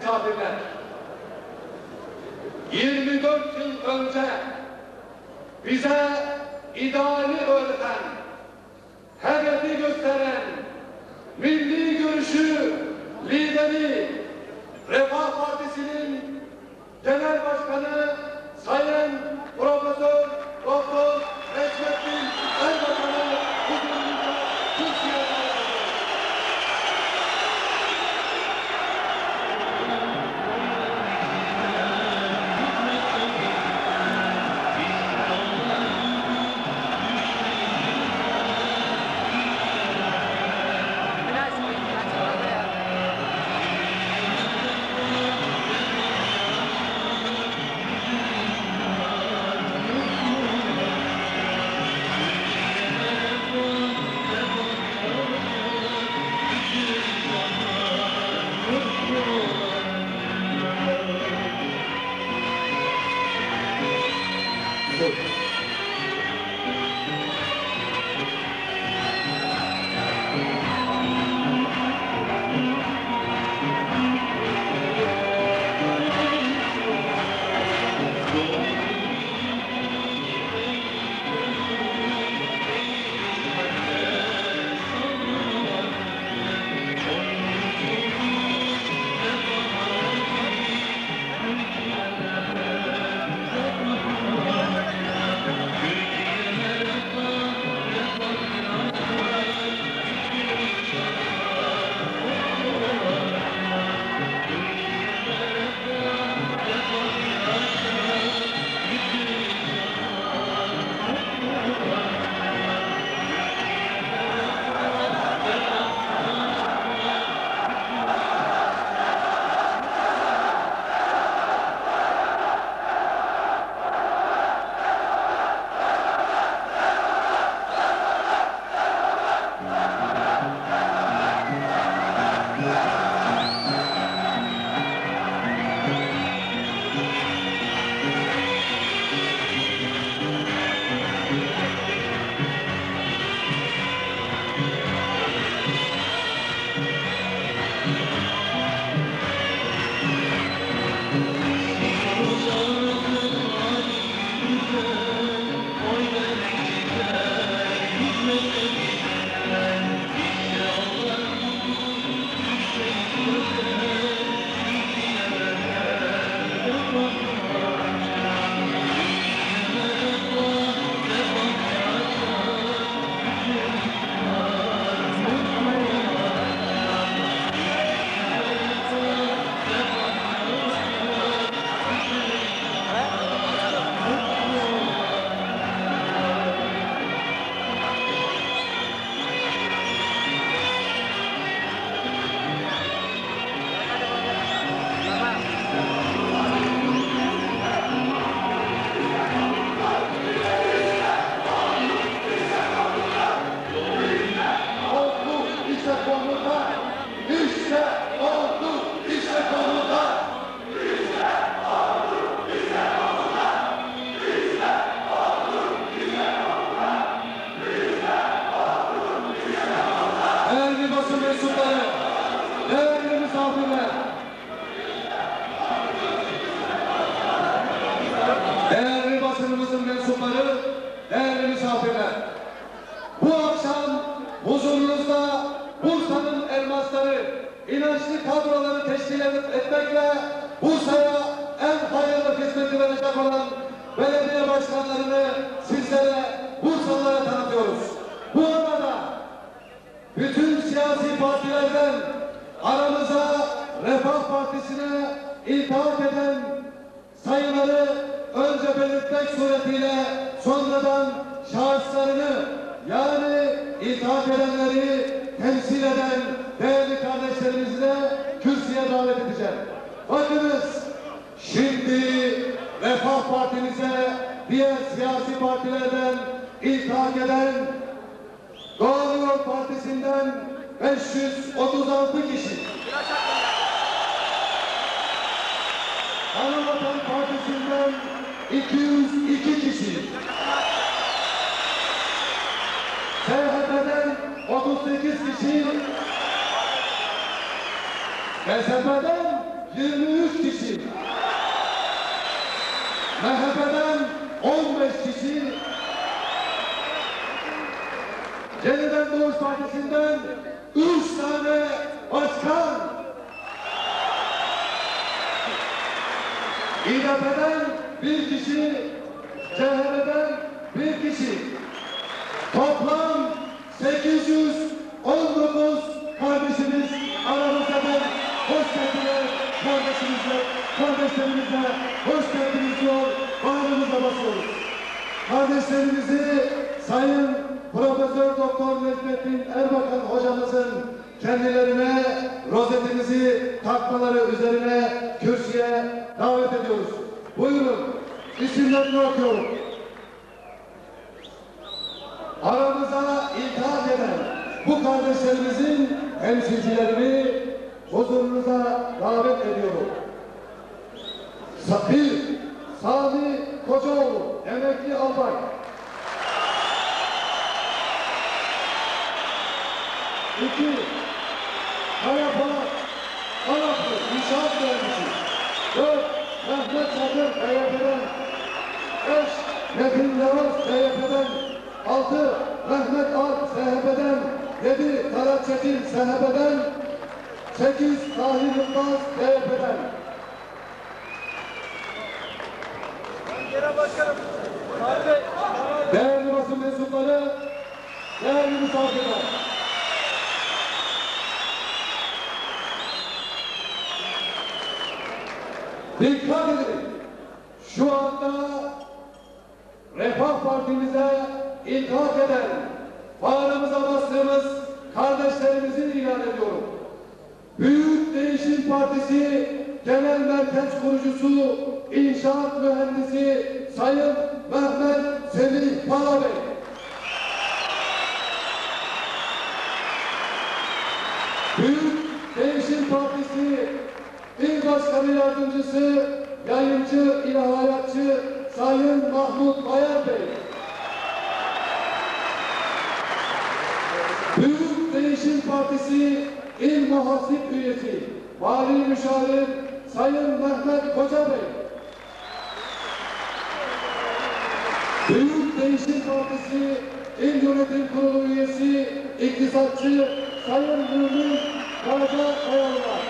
misafirler. 24 yıl önce bize ideali öğreten, hedefi gösteren, milli görüşü lideri, Refah Partisi'nin Genel Başkanı Sayın Profesör Doktor Necmettin Erbakan'ı huzurunuzda kürsüye davet ediyoruz. Değerli basınımızın mensupları, değerli misafirler, bu akşam huzurunuzda Bursa'nın elmasları, inançlı kadroları teşkil etmekle Bursa'ya en hayırlı hizmeti verecek olan belediye başkanlarını sizlere, Bursalılara tanıtıyoruz. Bu arada bütün siyasi partilerden aramıza Refah Partisi'ne iltihak eden sayıları önce belirtmek suretiyle sonradan şahıslarını, yani iltihak edenleri temsil eden değerli kardeşlerimizi de kürsüye davet edeceğim. Bakınız, şimdi Refah Partimize diğer siyasi partilerden iltihak eden Doğru Yol Partisi'nden 536 kişi, Anavatan Partisi'nden 202 kişi, CHP'den 38 kişi, MSP'den 23 kişi, MHP'den 15 kişi, Yeniden Doğuş Partisi'nden 3 tane başkan, İDP'den 1 kişi, CHP'den 1 kişi, toplam 819 kardeşimiz aramızdadır. Hoş geldiler kardeşlerimize hoş geldiniz diyor, bağrımıza basıyoruz. Kardeşlerimizi Sayın Profesör Doktor Necmettin Erbakan hocamızın kendilerine rozetimizi takmaları üzerine kürsüye davet ediyoruz. Buyurun, isimlerini okuyorum. Aramıza iltihak eden bu kardeşlerimizin temsilcilerini huzurunuza davet ediyorum. Bir, Sami Kocaoğlu, emekli albay. 2, Kaya Polat, Araplı, İnşaat Mühendisi. 4, Mehmet Çakır, MHP'den. 5, Metin Yavuz, MHP'den. 6, Mehmet Alp, SHP'den. 7, Talat Çetin, SHP'den. 8, Tahir Yılmaz, DYP'den. Değerli basın mensupları, değerli misafirler. Dikkat edin, şu anda Refah Partimize iltihak eden, bağrımıza bastığımız kardeşlerimizi ilan ediyorum. Büyük Değişim Partisi Genel Merkez Kurucusu, İnşaat Mühendisi Sayın Mehmet Semih Pala Bey. Büyük Değişim Partisi İl Başkanı Yardımcısı, Yayıncı İlahiyatçı Sayın Mahmut Bayar Bey. Büyük Değişim Partisi İl Muhasip Üyesi, Vali Müşavir Sayın Mehmet Koca Bey. Büyük Değişim Partisi İl Yönetim Kurulu Üyesi, İktisatçı Sayın Mümin Karaca Kayalılar.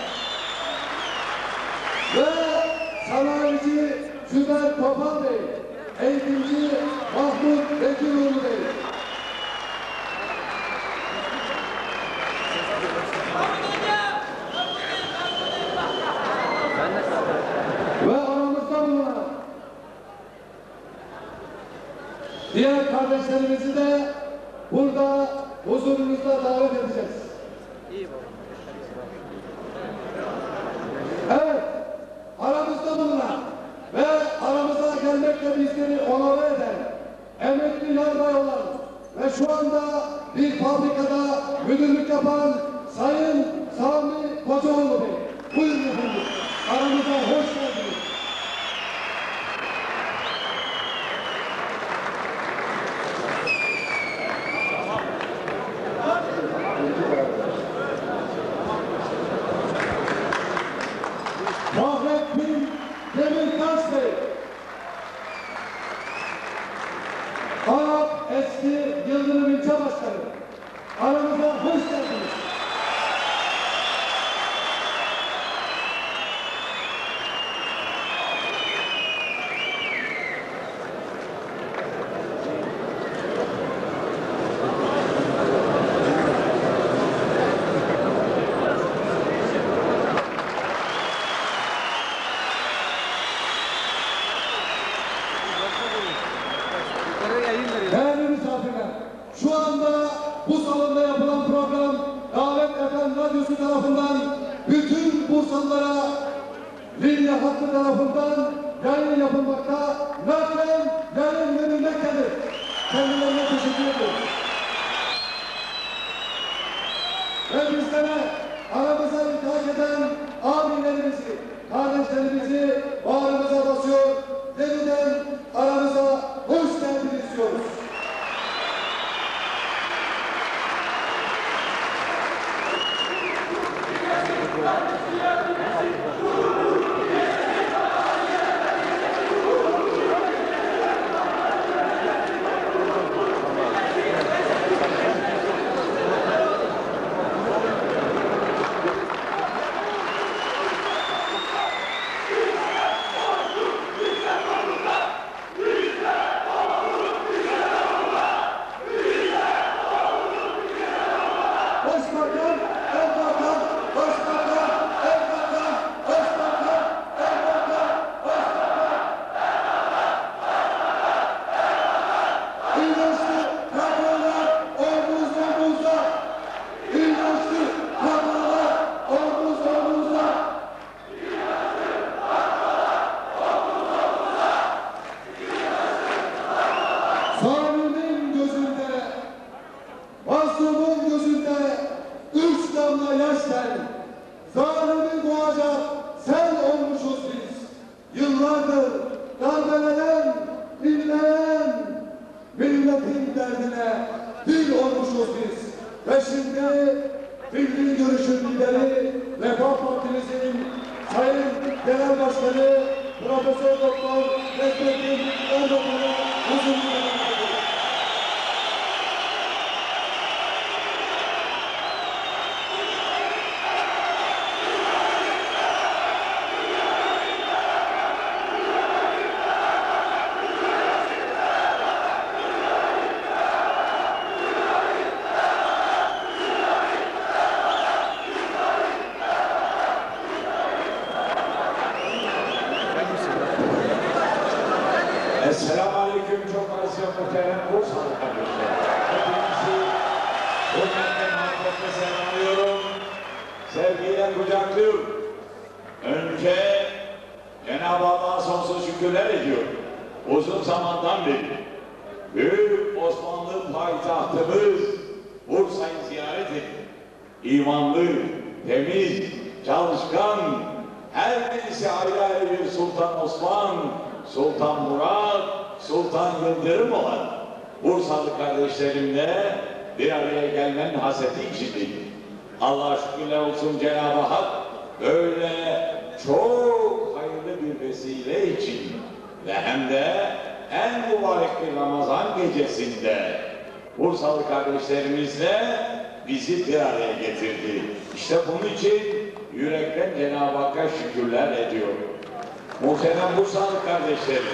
Ve sanayici Sümer Topal Bey, eğitimci Mahmut Vekiloğlu Bey. Ve aramızda bulunan diğer kardeşlerimizi de burada huzurunuzda davet edeceğiz. Evet, aramızda bulunan ve aramıza gelmekle bizleri onore eden, emekli yarbay olan ve şu anda bir fabrikada müdürlük yapan Sayın Sami Kocaoğlu Bey. Buyurun efendim, aramıza hoş geldiniz. Fahrettin Demirtaş Bey, Arap eski Yıldırım İlçe Başkanı, aramıza hoş geldiniz. Değerli misafirler, şu anda bu salonda yapılan program Davet FM Radyosu tarafından bütün Bursalılara Linya Hattı tarafından yayın yapılmakta, naklen yayın verilmektedir. Kendilerine teşekkür ediyoruz. Ve bizlere aramıza iltihak eden abilerimizi, kardeşlerimizi bağrımıza basıyor, yeniden aramıza hoş geldiniz diyoruz. konuşacak sen olmuşuz biz. Yıllardır darbelenen, dinleyen, milletin derdine dil olmuşuz biz. Ve şimdi Milli Görüş'ün lideri, Refah Partimizin Sayın Genel Başkanı Profesör Doktor Necmettin Erbakan'ı huzuruna Selamünaleyküm, çok aziz ve muhterem Bursalı kardeşler. Hepinizi hürmetle, muhabbetle selamlıyorum. Sevgiyle kucaklıyorum. Önce Cenab-ı Allah'a sonsuz şükürler ediyorum. Uzun zamandan beri Büyük Osmanlı payitahtımız Bursa'yı ziyaret ettim. İmanlı, temiz, çalışkan, her birisi ayrı ayrı bir Sultan Osman, Sultan Murat, Sultan Yıldırım olan Bursalı kardeşlerimle bir araya gelmenin hasreti içindeyim. Allah'a şükürler olsun Cenab-ı Hak böyle çok hayırlı bir vesile için ve hem de en mübarek bir Ramazan gecesinde Bursalı kardeşlerimizle bizi bir araya getirdi. İşte bunun için yürekten Cenab-ı Hakk'a şükürler ediyorum. Muhterem Bursalı kardeşlerim,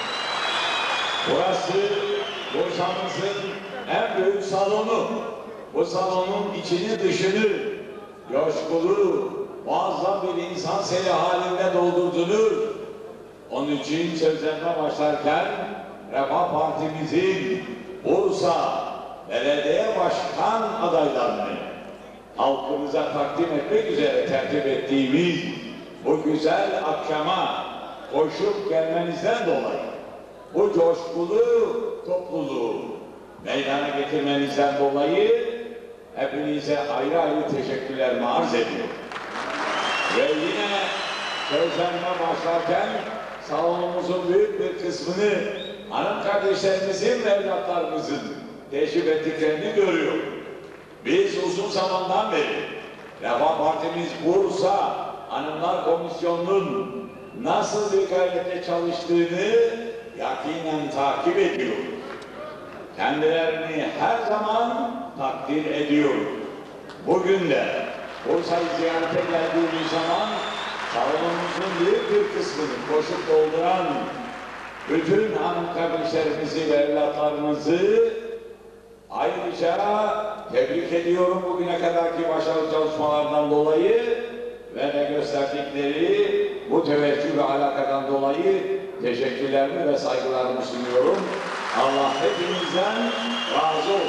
burası Bursa'mızın en büyük salonu. Bu salonun içini dışını coşkulu, muazzam bir insan seli halinde doldurdunuz. Onun için sözlerine başlarken Refah Partimizin Bursa Belediye Başkan adaylarını halkımıza takdim etmek üzere tertip ettiğimiz bu güzel akşama koşup gelmenizden dolayı, bu coşkulu topluluğu meydana getirmenizden dolayı hepinize ayrı ayrı teşekkürlerimi arz ediyorum. Ve yine sözlerime başlarken salonumuzun büyük bir kısmını hanım kardeşlerimizin ve evlatlarımızın teşrif ettiklerini görüyorum. Biz uzun zamandan beri Refah Partimiz Bursa Hanımlar Komisyonu'nun nasıl bir gayretle çalıştığını yakinen takip ediyoruz. Kendilerini her zaman takdir ediyoruz. Bugün de Bursa'yı ziyarete geldiğimiz zaman salonumuzun büyük bir kısmını koşup dolduran bütün hanım kardeşlerimizi ve evlatlarımızı ayrıca tebrik ediyorum bugüne kadarki başarılı çalışmalardan dolayı ve de gösterdikleri bu teveccüh ve alakadan dolayı teşekkürlerimi ve saygılarımı sunuyorum. Allah hepinizden razı olsun.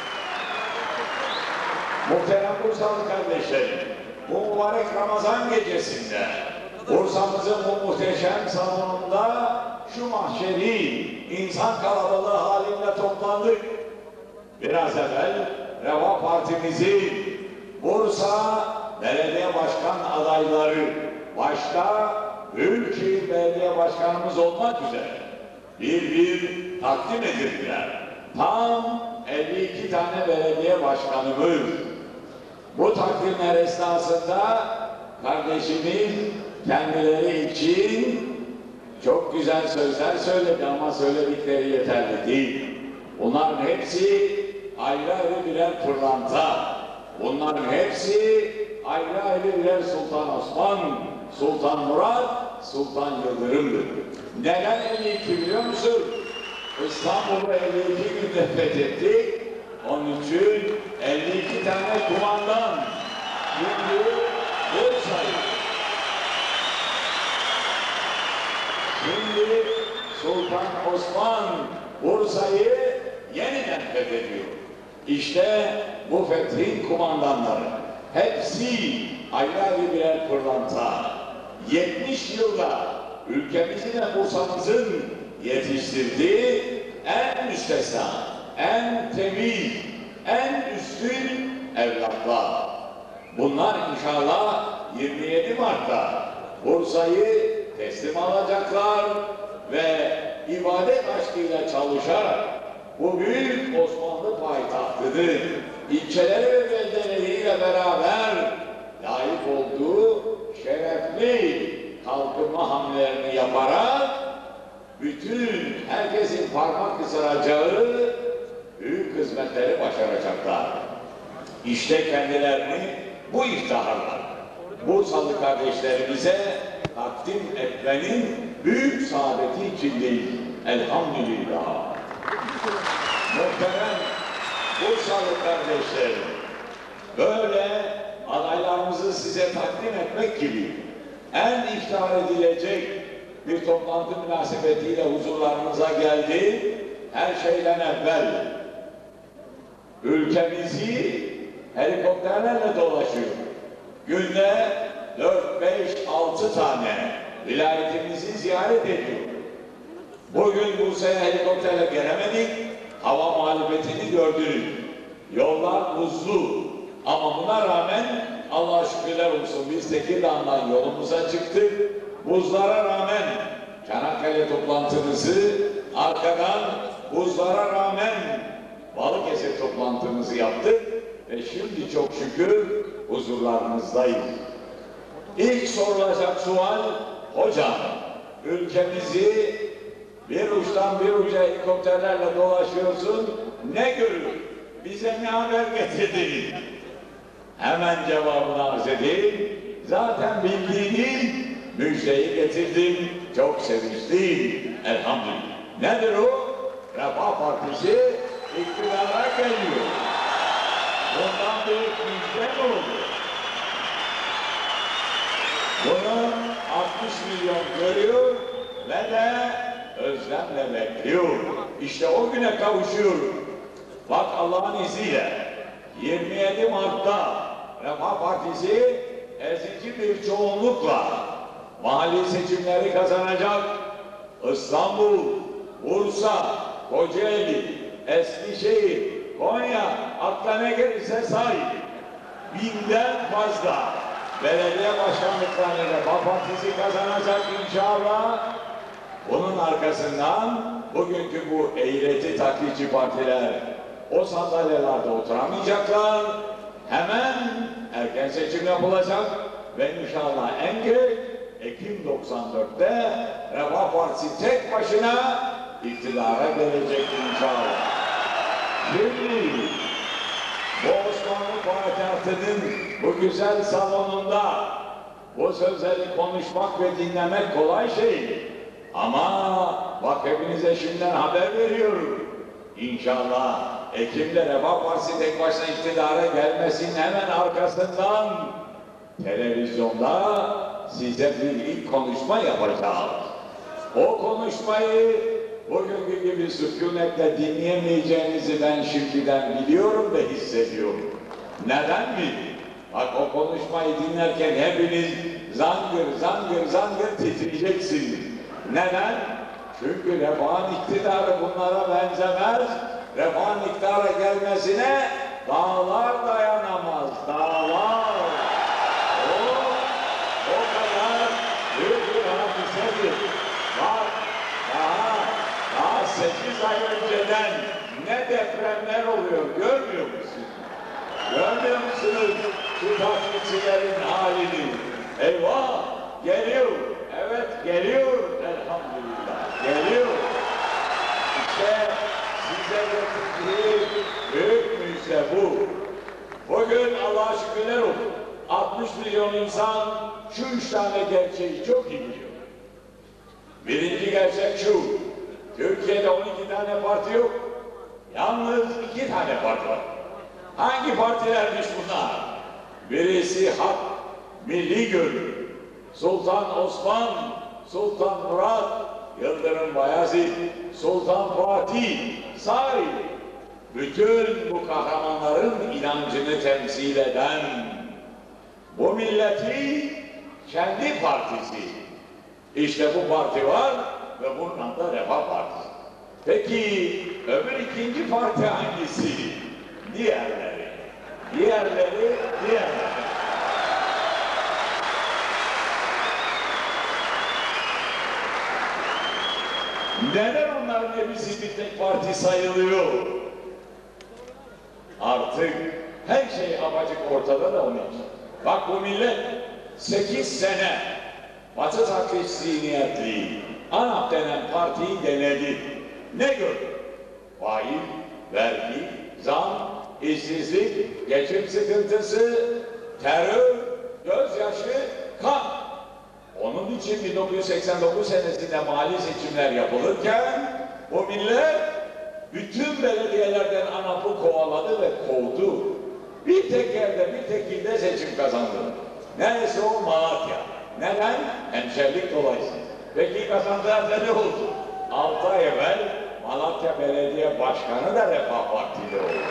Muhterem Bursalı kardeşlerim, bu mübarek Ramazan gecesinde Bursa'mızın bu muhteşem salonunda şu mahşeri insan kalabalığı halinde toplandık. Biraz evvel Refah Partimizin Bursa Belediye Başkan adayları başta Büyükşehir Belediye Başkanımız olmak üzere bir takdim edildiler. Tam 52 tane belediye başkanımız. Bu takdimler esnasında kardeşimiz kendileri için çok güzel sözler söyledi ama söyledikleri yeterli değil. Bunların hepsi ayrı ayrı birer pırlanta. Bunların hepsi ayrı ayrı birer Sultan Osman, Sultan Murat, Sultan Yıldırım'dır. Neden 52 biliyor musun? İstanbul'u 52 günde fethettik. Onun için 52 tane kumandan şimdi Bursa'yı. Şimdi Sultan Osman Bursa'yı yeniden fethediyor. İşte bu fethin kumandanları hepsi ayrı ayrı birer pırlanta. 70 yılda ülkemizin ve Bursa'mızın yetiştirdiği en müstesna, en temiz, en üstün evlatlar. Bunlar inşallah 27 Mart'ta Bursa'yı teslim alacaklar ve ibadet aşkıyla çalışarak bu büyük Osmanlı payitahtıdır. İlçeleri ve beldeleriyle beraber layık olduğu şerefli kalkınma hamlelerini yaparak bütün herkesin parmak ısıracağı büyük hizmetleri başaracaklar. İşte kendilerini bu iftiharla Bursalı kardeşlerimize takdim etmenin büyük saadeti içindeyiz. Elhamdülillah. Muhterem Bursalı kardeşlerim, böyle adaylarımızı size takdim etmek gibi en iftihar edilecek bir toplantı münasebetiyle huzurlarınıza geldi. Her şeyden evvel ülkemizi helikopterlerle dolaşıyor. Günde 4, 5, 6 tane vilayetimizi ziyaret ediyor. Bugün Bursa'ya helikopterle gelemedik, hava muhalefetini gördünüz. Yollar buzlu ama buna rağmen Allah'a şükürler olsun biz Tekirdağ'dan yolumuza çıktık. Buzlara rağmen Çanakkale toplantımızı arkadan buzlara rağmen Balıkesir toplantımızı yaptık ve şimdi çok şükür huzurlarınızdayız. İlk sorulacak sual, hocam ülkemizi bir uçtan bir uca helikopterlerle dolaşıyorsun, ne görür? Bize ne haber getirdin? Hemen cevabını arz edeyim. Zaten bildiğiniz müjdeyi getirdim. Çok sevinçliyim. Elhamdülillah. Nedir o? Refah Partisi iktidara geliyor. Bundan büyük müjde mi olur? Bunu 60 milyon görüyor ve de özlemle bekliyor. İşte o güne kavuşuyor. Bak Allah'ın izniyle 27 Mart'ta Refah Partisi ezici bir çoğunlukla mahalli seçimleri kazanacak. İstanbul, Bursa, Kocaeli, Eskişehir, Konya, akla ne gelirse say. 1000'den fazla belediye başkanlıklarını Refah Partisi kazanacak inşallah. Bunun arkasından bugünkü bu eğreti taklitçi partiler o sandalyelerde oturamayacaklar. Hemen erken seçim yapılacak ve inşallah en geç Ekim 94'te Refah Partisi tek başına iktidara gelecek inşallah. Şimdi bu Osmanlı Payitahtı'nın bu güzel salonunda bu sözleri konuşmak ve dinlemek kolay şey. Ama bak hepinize şimdiden haber veriyorum. İnşallah Ekim'de Refah Partisi tek başına iktidara gelmesinin hemen arkasından televizyonda size bir ilk konuşma yapacağız. O konuşmayı bugünkü gibi sükunetle dinleyemeyeceğinizi ben şimdiden biliyorum ve hissediyorum. Neden mi? Bak o konuşmayı dinlerken hepiniz zangır zangır zangır titreyeceksiniz. Neden? Çünkü Refah'ın iktidarı bunlara benzemez. Refah'ın iktidara gelmesine dağlar dayanamaz. Dağlar. O kadar büyük bir hadisedir. Bak daha 8 ay önceden ne depremler oluyor görmüyor musunuz? Görmüyor musunuz şu taklitçilerin halini? Eyvah! Geliyor. Evet geliyor. Elhamdülillah. Geliyor. İşte size getirdiği büyük müjde bu. Bugün Allah'a şükürler olsun. 60 milyon insan şu 3 tane gerçeği çok iyi biliyor. Birinci gerçek şu. Türkiye'de 12 tane parti yok. Yalnız 2 tane parti var. Hangi partilermiş bunlar? Birisi Hak, Milli Gönül, Sultan Osman, Sultan Murat, Yıldırım Bayezid, Sultan Fatih, Said. Bütün bu kahramanların inancını temsil eden bu milleti kendi partisi. İşte bu parti var ve bunun adı Refah Partisi. Peki öbür ikinci parti hangisi? Diğerleri. Neden onların hepsi bir tek parti sayılıyor? Artık her şey apacık ortada da onun için. Bak bu millet 8 sene Batı taklit zihniyetli ANAP denen partiyi denedi. Ne gördü? Faiz, vergi, zam, işsizlik, geçim sıkıntısı, terör, gözyaşı, kan. Onun için 1989 senesinde mali seçimler yapılırken o millet bütün belediyelerden ANAP'ı kovaladı ve kovdu. Bir tek yerde, bir tek ilde seçim kazandı. Neresi o? Malatya. Neden? Hemşerilik dolayısıyla. Peki kazandılar ne oldu? 6 ay evvel Malatya Belediye Başkanı da Refah Partili oldu.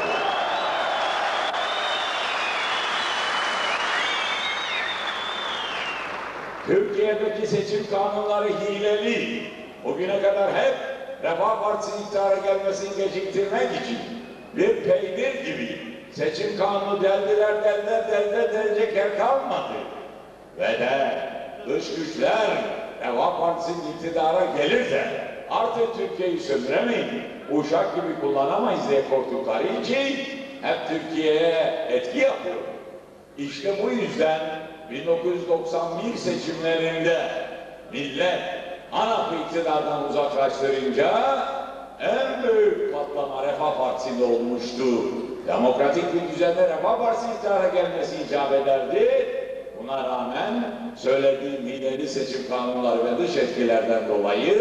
Türkiye'deki seçim kanunları hileli. Bugüne kadar hep Refah Partisi'nin iktidara gelmesini geciktirmek için bir peynir gibi seçim kanunu deldiler, delecek yer kalmadı. Ve de dış güçler Refah Partisi'nin iktidara gelir de artık Türkiye'yi sömüremeyin, uşak gibi kullanamayız diye korktukları için hep Türkiye'ye etki yapıyor. İşte bu yüzden 1991 seçimlerinde millet ANAP'ı iktidardan uzaklaştırınca en büyük patlama Refah Partisi'nde olmuştu. Demokratik bir düzende Refah Partisi'nin iktidara gelmesi icap ederdi. Buna rağmen söylediğim hileli seçim kanunları ve dış etkilerden dolayı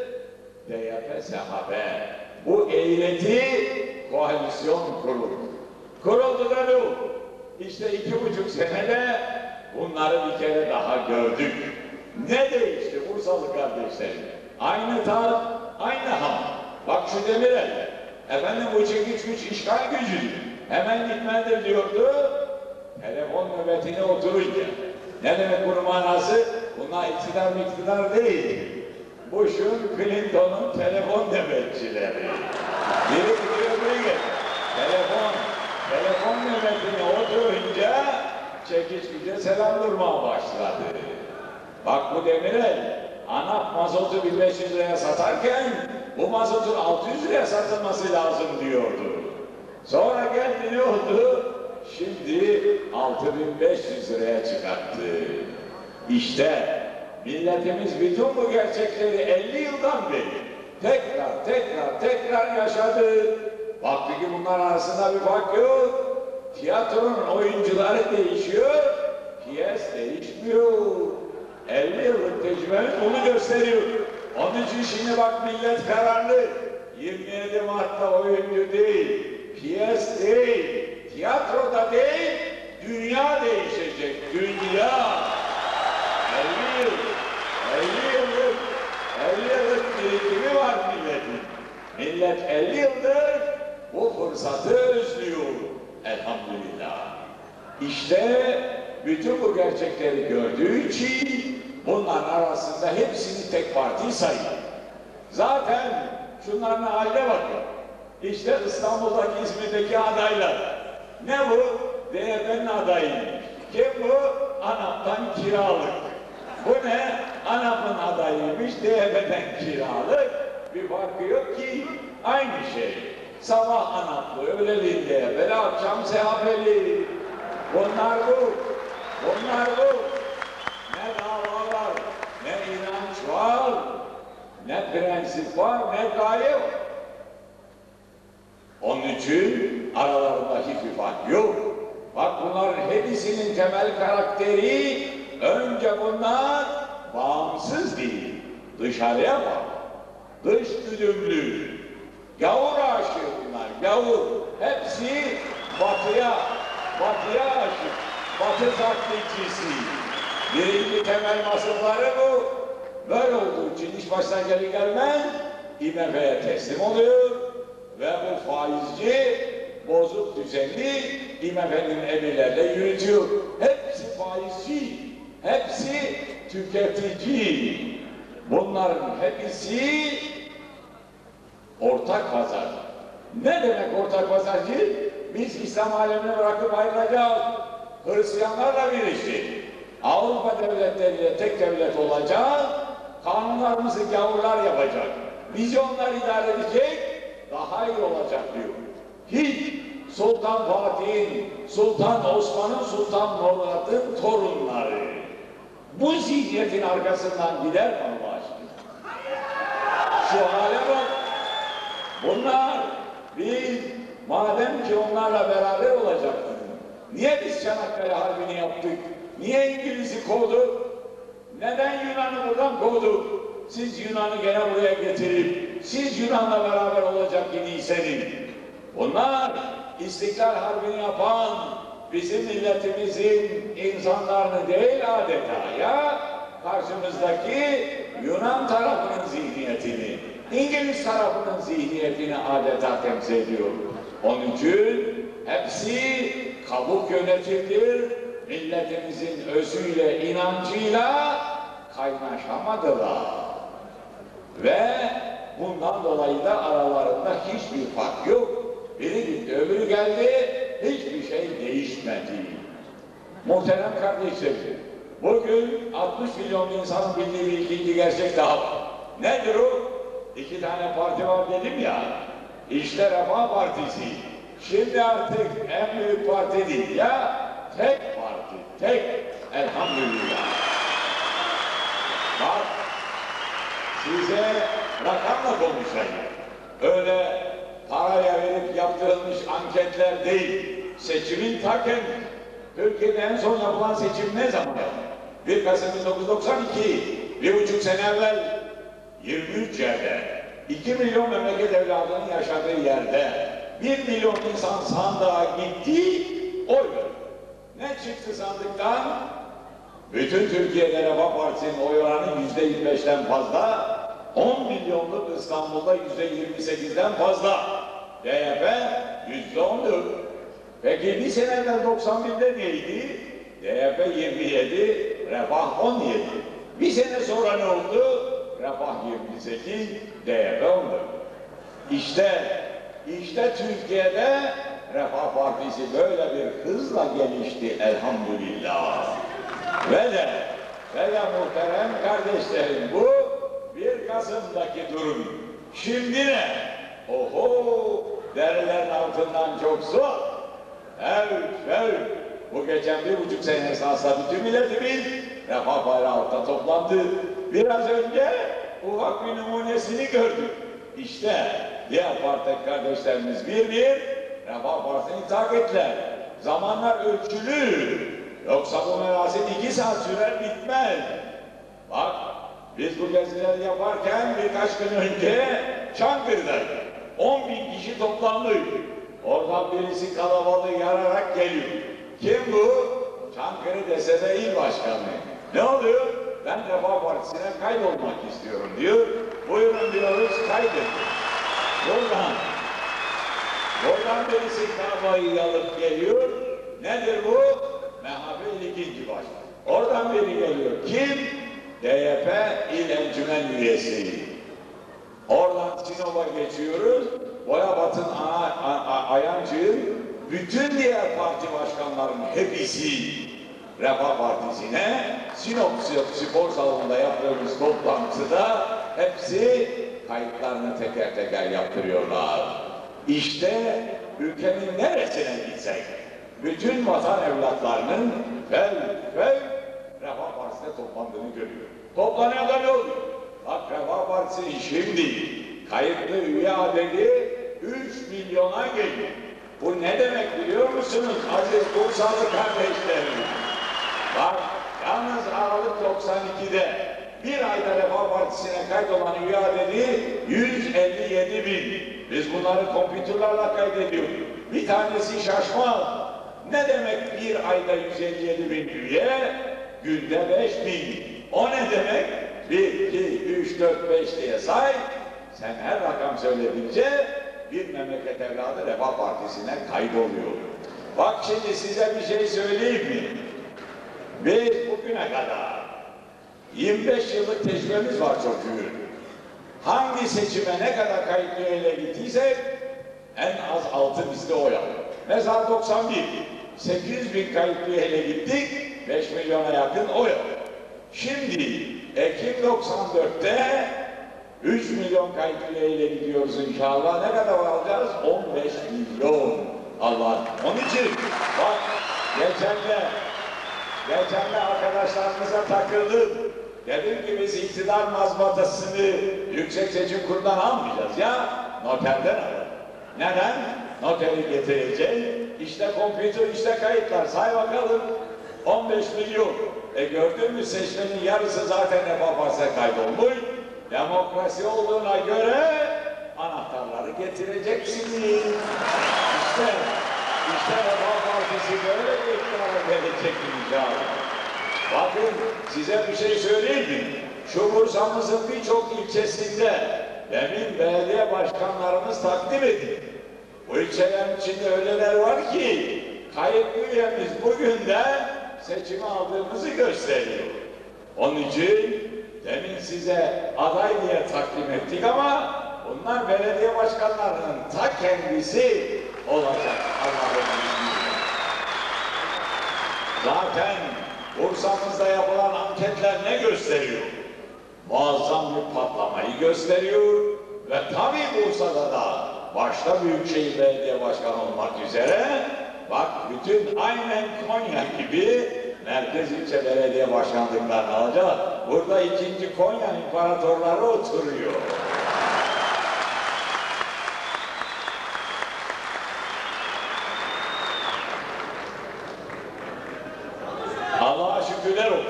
DYP, SHP bu eğreti koalisyon kuruldu. Kuruldu da ne oldu? İşte 2,5 senede bunları bir kere daha gördük. Ne değişti Bursalı kardeşlerim? Aynı tat, aynı ham. Bak şu Demirel, efendim bu çekiç güç işgal gücüdür. Hemen gitmendir diyordu. Telefon nöbetine oturunca. Ne demek bunun manası? Bunlar iktidar değil. Bush'un, Clinton'un telefon nöbetçileri. Biri gidiyor biri geliyor. Telefon nöbetine oturunca çekiç güce selam durmaya başladı. Bak bu Demirel, ANAP mazotu 1500 liraya satarken bu mazotun 600 liraya satılması lazım diyordu. Sonra geldi ne oldu? Şimdi 6500 liraya çıkarttı. İşte milletimiz bütün bu gerçekleri 50 yıldan beri tekrar yaşadı. Baktı ki bunlar arasında bir fark yok. Tiyatronun oyuncuları değişiyor, piyes değişmiyor. 50 yıllık tecrübemiz bunu gösteriyor. Onun için şimdi bak millet kararlı. 27 Mart'ta oyuncu değil, piyes değil, tiyatroda değil, dünya değişecek, dünya. 50 yıllık birikimi var milletin. Millet 50 yıldır bu fırsatı özlüyor. Elhamdülillah. İşte bütün bu gerçekleri gördüğü için bunların arasında hepsini tek parti sayıyor. Zaten şunların haline bakın. İşte İstanbul'daki, İzmir'deki adaylar. Ne bu? DYP'nin adayıymış. Kim bu? ANAP'tan kiralık. Bu ne? ANAP'ın adayıymış, DYP'den kiralık. Bir farkı yok ki aynı şey. Sabah ANAP'lı, öğleliğin DYP'li, akşam SHP'li. Bunlar bu. Ne dava var, ne inanç var, ne prensip var, ne gaye var. Onun için aralarında hiçbir fark yok. Bak bunların hepsinin temel karakteri, önce bunlar bağımsız değil, dışarıya bak. Dış güdümlü, gavur aşığı bunlar, gavur. Hepsi batıya aşık, batı taklitçisi. Birinci temel vasıfları bu. Böyle olduğu için iş baştan gelmez, IMF'ye teslim oluyor ve bu faizci, bozuk düzenli IMF'nin emirlerle yürütüyor. Hepsi faizci, hepsi tüketici. Bunların hepsi ortak pazar. Ne demek ortak pazarcı? Biz İslam alemini bırakıp ayrılacağız. Hristiyanlarla birleştik. Avrupa devletleriyle tek devlet olacak. Kanunlarımızı gavurlar yapacak. bizi onlar idare edecek, daha iyi olacak diyor. Hiç Sultan Fatih'in, Sultan Osman'ın, Sultan Murad'ın torunları bu zihniyetin arkasından gider mi Allah aşkına? Şu hale bak. Bunlar biz madem ki onlarla beraber olacaktık, niye biz Çanakkale Harbi'ni yaptık? Niye İngiliz'i kovduk? Neden Yunan'ı buradan kovduk? Siz Yunan'ı gene buraya getirip siz Yunan'la beraber olacak idiyseniz, bunlar İstiklal Harbi'ni yapan bizim milletimizin insanlarını değil adeta ya karşımızdaki Yunan tarafının zihniyetini, İngiliz tarafının zihniyetini adeta temsil ediyor. Onun için hepsi kabuk yönetimdir. Milletimizin özüyle, inancıyla kaynaşamadılar. Ve bundan dolayı da aralarında hiçbir fark yok. Biri gitti, öbürü geldi, hiçbir şey değişmedi. Muhterem kardeşlerim, bugün 60 milyon insanın bildiği bir ikinci gerçek daha var. Nedir o? 2 tane parti var dedim ya, işte Refah Partisi. Şimdi artık en büyük parti değil ya, tek parti, tek. Elhamdülillah. Bak, size rakamla konuşayım. Öyle paraya verip yaptırılmış anketler değil. Seçimin ta kendisi. Türkiye'de en son yapılan seçim ne zaman yapıldı? 1 Kasım 1992, 1,5 sene evvel 23 yerde, 2 milyon memleket evladının yaşadığı yerde 1 milyon insan sandığa gitti, oy verdi. Ne çıktı sandıktan? Bütün Türkiye'de Refah Partisi'nin oy oranı %25'ten fazla, 10 milyonluk İstanbul'da %28'den fazla. DYP %14. Peki bir sene evvel 91'de neydi? DYP 27, Refah 17. Bir sene sonra ne oldu? Refah 28, DYP 14. İşte Türkiye'de Refah Partisi böyle bir hızla gelişti elhamdülillah. Ve de muhterem kardeşlerim, bu 1 Kasım'daki durum. Şimdi ne? Oho! Derelerin altından çok su. Evet. Bu geçen 1,5 sene esasında bütün milletimiz Refah bayrağı altında toplandı. Biraz önce ufak bir numunesini gördük. İşte diğer parti kardeşlerimiz bir Refah Partisi'ni ithak ettiler. Zamanlar ölçülü. Yoksa bu merasim 2 saat sürer bitmez. Bak, biz bu gezileri yaparken birkaç gün önce Çankırı'daydık. 10.000 kişi toplandık. Oradan birisi kalabalığı yararak geliyor. Kim bu? Çankırı DSP İl Başkanı. Ne oluyor? Ben Refah Partisi'ne kaydolmak istiyorum diyor. Buyurun diyoruz, kaydedin. Buradan birisi kalabalığı alıp geliyor. Nedir bu? MHP 2. Başkan. Oradan biri geliyor. Kim? DYP İl Encümen üyesi. Oradan Sinop'a geçiyoruz. Boyabat'ın Ayancı'nın bütün diğer parti başkanlarının hepsi Refah Partisi'ne Sinop Spor Salonu'nda yaptığımız toplantıda hepsi kayıtlarını teker teker yaptırıyorlar. İşte ülkenin neresine gitsek bütün vatan evlatlarının Refah Partisi'ne toplandığını görüyor. Toplanıyor da ne oluyor? Bak, Refah Partisi şimdi kayıtlı üye adedi 3 milyona geliyor. Bu ne demek biliyor musunuz aziz Bursalı kardeşlerim? Bak, yalnız Aralık 92'de bir ayda Refah Partisi'ne kaydolan üye adedi 157 bin. Biz bunları kompütürlerle kaydediyoruz. Bir tanesi şaşmaz. Ne demek bir ayda 157 bin üye? Günde 5 bin. O ne demek? 1, 2, 3, 4, 5 diye say. Sen her rakam söylediğince bir memleket evladı Refah Partisi'ne kaydoluyor. Bak şimdi size bir şey söyleyeyim mi? Biz bugüne kadar 25 yıllık tecrübemiz var çok şükür. Hangi seçime ne kadar kayıtlı üyeyle gittiysek en az 6 bizde oy alıyor. Mesela 91, 800 bin kayıtlı üyeyle gittik, 5 milyona yakın oy alıyor. Şimdi Ekim 94'te 3 milyon kayıt üyeyle gidiyoruz inşallah. Ne kadar alacağız? 15 milyon. Allah. Onun için bak geçen de arkadaşlarımıza takıldım. Dedim ki biz iktidar mazbatasını Yüksek Seçim Kurulu'ndan almayacağız ya, noterden alalım. Neden? Noteri getirecek, işte kompütür, işte kayıtlar, say bakalım. 15 milyon. Gördün mü, seçmenin yarısı zaten Refah Partisi'ne kaydolmuş. Demokrasi olduğuna göre anahtarları getireceksiniz. İşte Refah Partisi böyle bir iktidara gelecek inşallah. Bakın size bir şey söyleyeyim mi? Şu Bursa'mızın birçok ilçesinde demin belediye başkanlarımız takdim edildi. Bu ilçelerin içinde öyleler var ki kayıtlı üyemiz bugün de seçimi aldığımızı gösteriyor. Onun için demin size aday diye takdim ettik ama bunlar belediye başkanlarının ta kendisi olacak Allah'ın izniyle. Zaten Bursa'mızda yapılan anketler ne gösteriyor? Muazzam bir patlamayı gösteriyor ve tabii Bursa'da da başta Büyükşehir Belediye Başkanı olmak üzere bak bütün aynen Konya gibi merkez ilçe belediye başkanlıklarını alacak. Burada ikinci Konya imparatorları oturuyor. Allah'a şükürler olsun.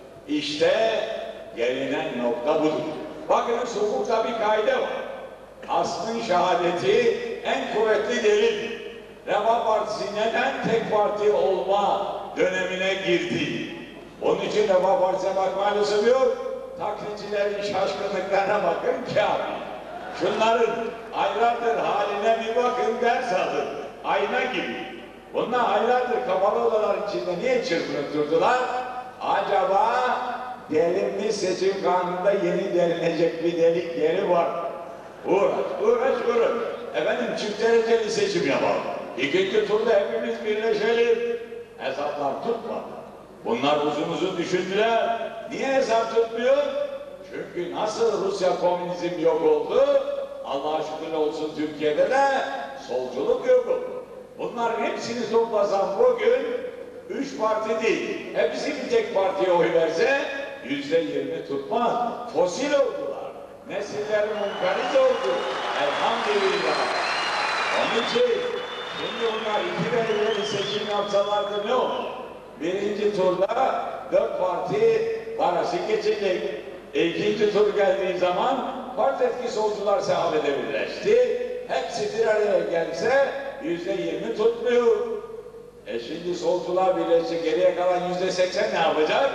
İşte gelinen nokta budur. Bakınız hukukta bir kaide var. Aslın şehadeti en kuvvetli delil. Refah Partisi neden tek parti olma dönemine girdi? Onun için Refah Partisi'ne bakma lüzum yok. Taklitçilerin şaşkınlıklarına bakın kâfi. Şunların aylardır haline bir bakın, ders alın. Ayna gibi. Bunlar aylardır kapalı odalar içinde niye çırpınıp durdular? Acaba delinmiş seçim kanununda yeni delinecek bir delik yeri var. Uğraş. Efendim çift dereceli seçim yapalım. İkinci turda hepimiz birleşelim. Hesaplar tutmadı. Bunlar uzun düşündüler. Niye hesap tutmuyor? Çünkü nasıl Rusya komünizm yok oldu, Allah'a şükür olsun Türkiye'de de solculuk yok oldu. Bunların hepsini toplasan bugün 3 parti değil, hepsi bir tek partiye oy verse %20 tutmaz. Fosil oldular. Nesiller munkariz oldu. Elhamdülillah. Onun için şimdi onlar 2 belediye seçim yapsalardı ne olur? Birinci turda 4 parti parası geçecek. İkinci tur geldiği zaman farz et ki solcular sahabede birleşti. Hepsi bir araya gelse %20 tutmuyor. Şimdi solcular birleşecek, geriye kalan %80 ne yapacak?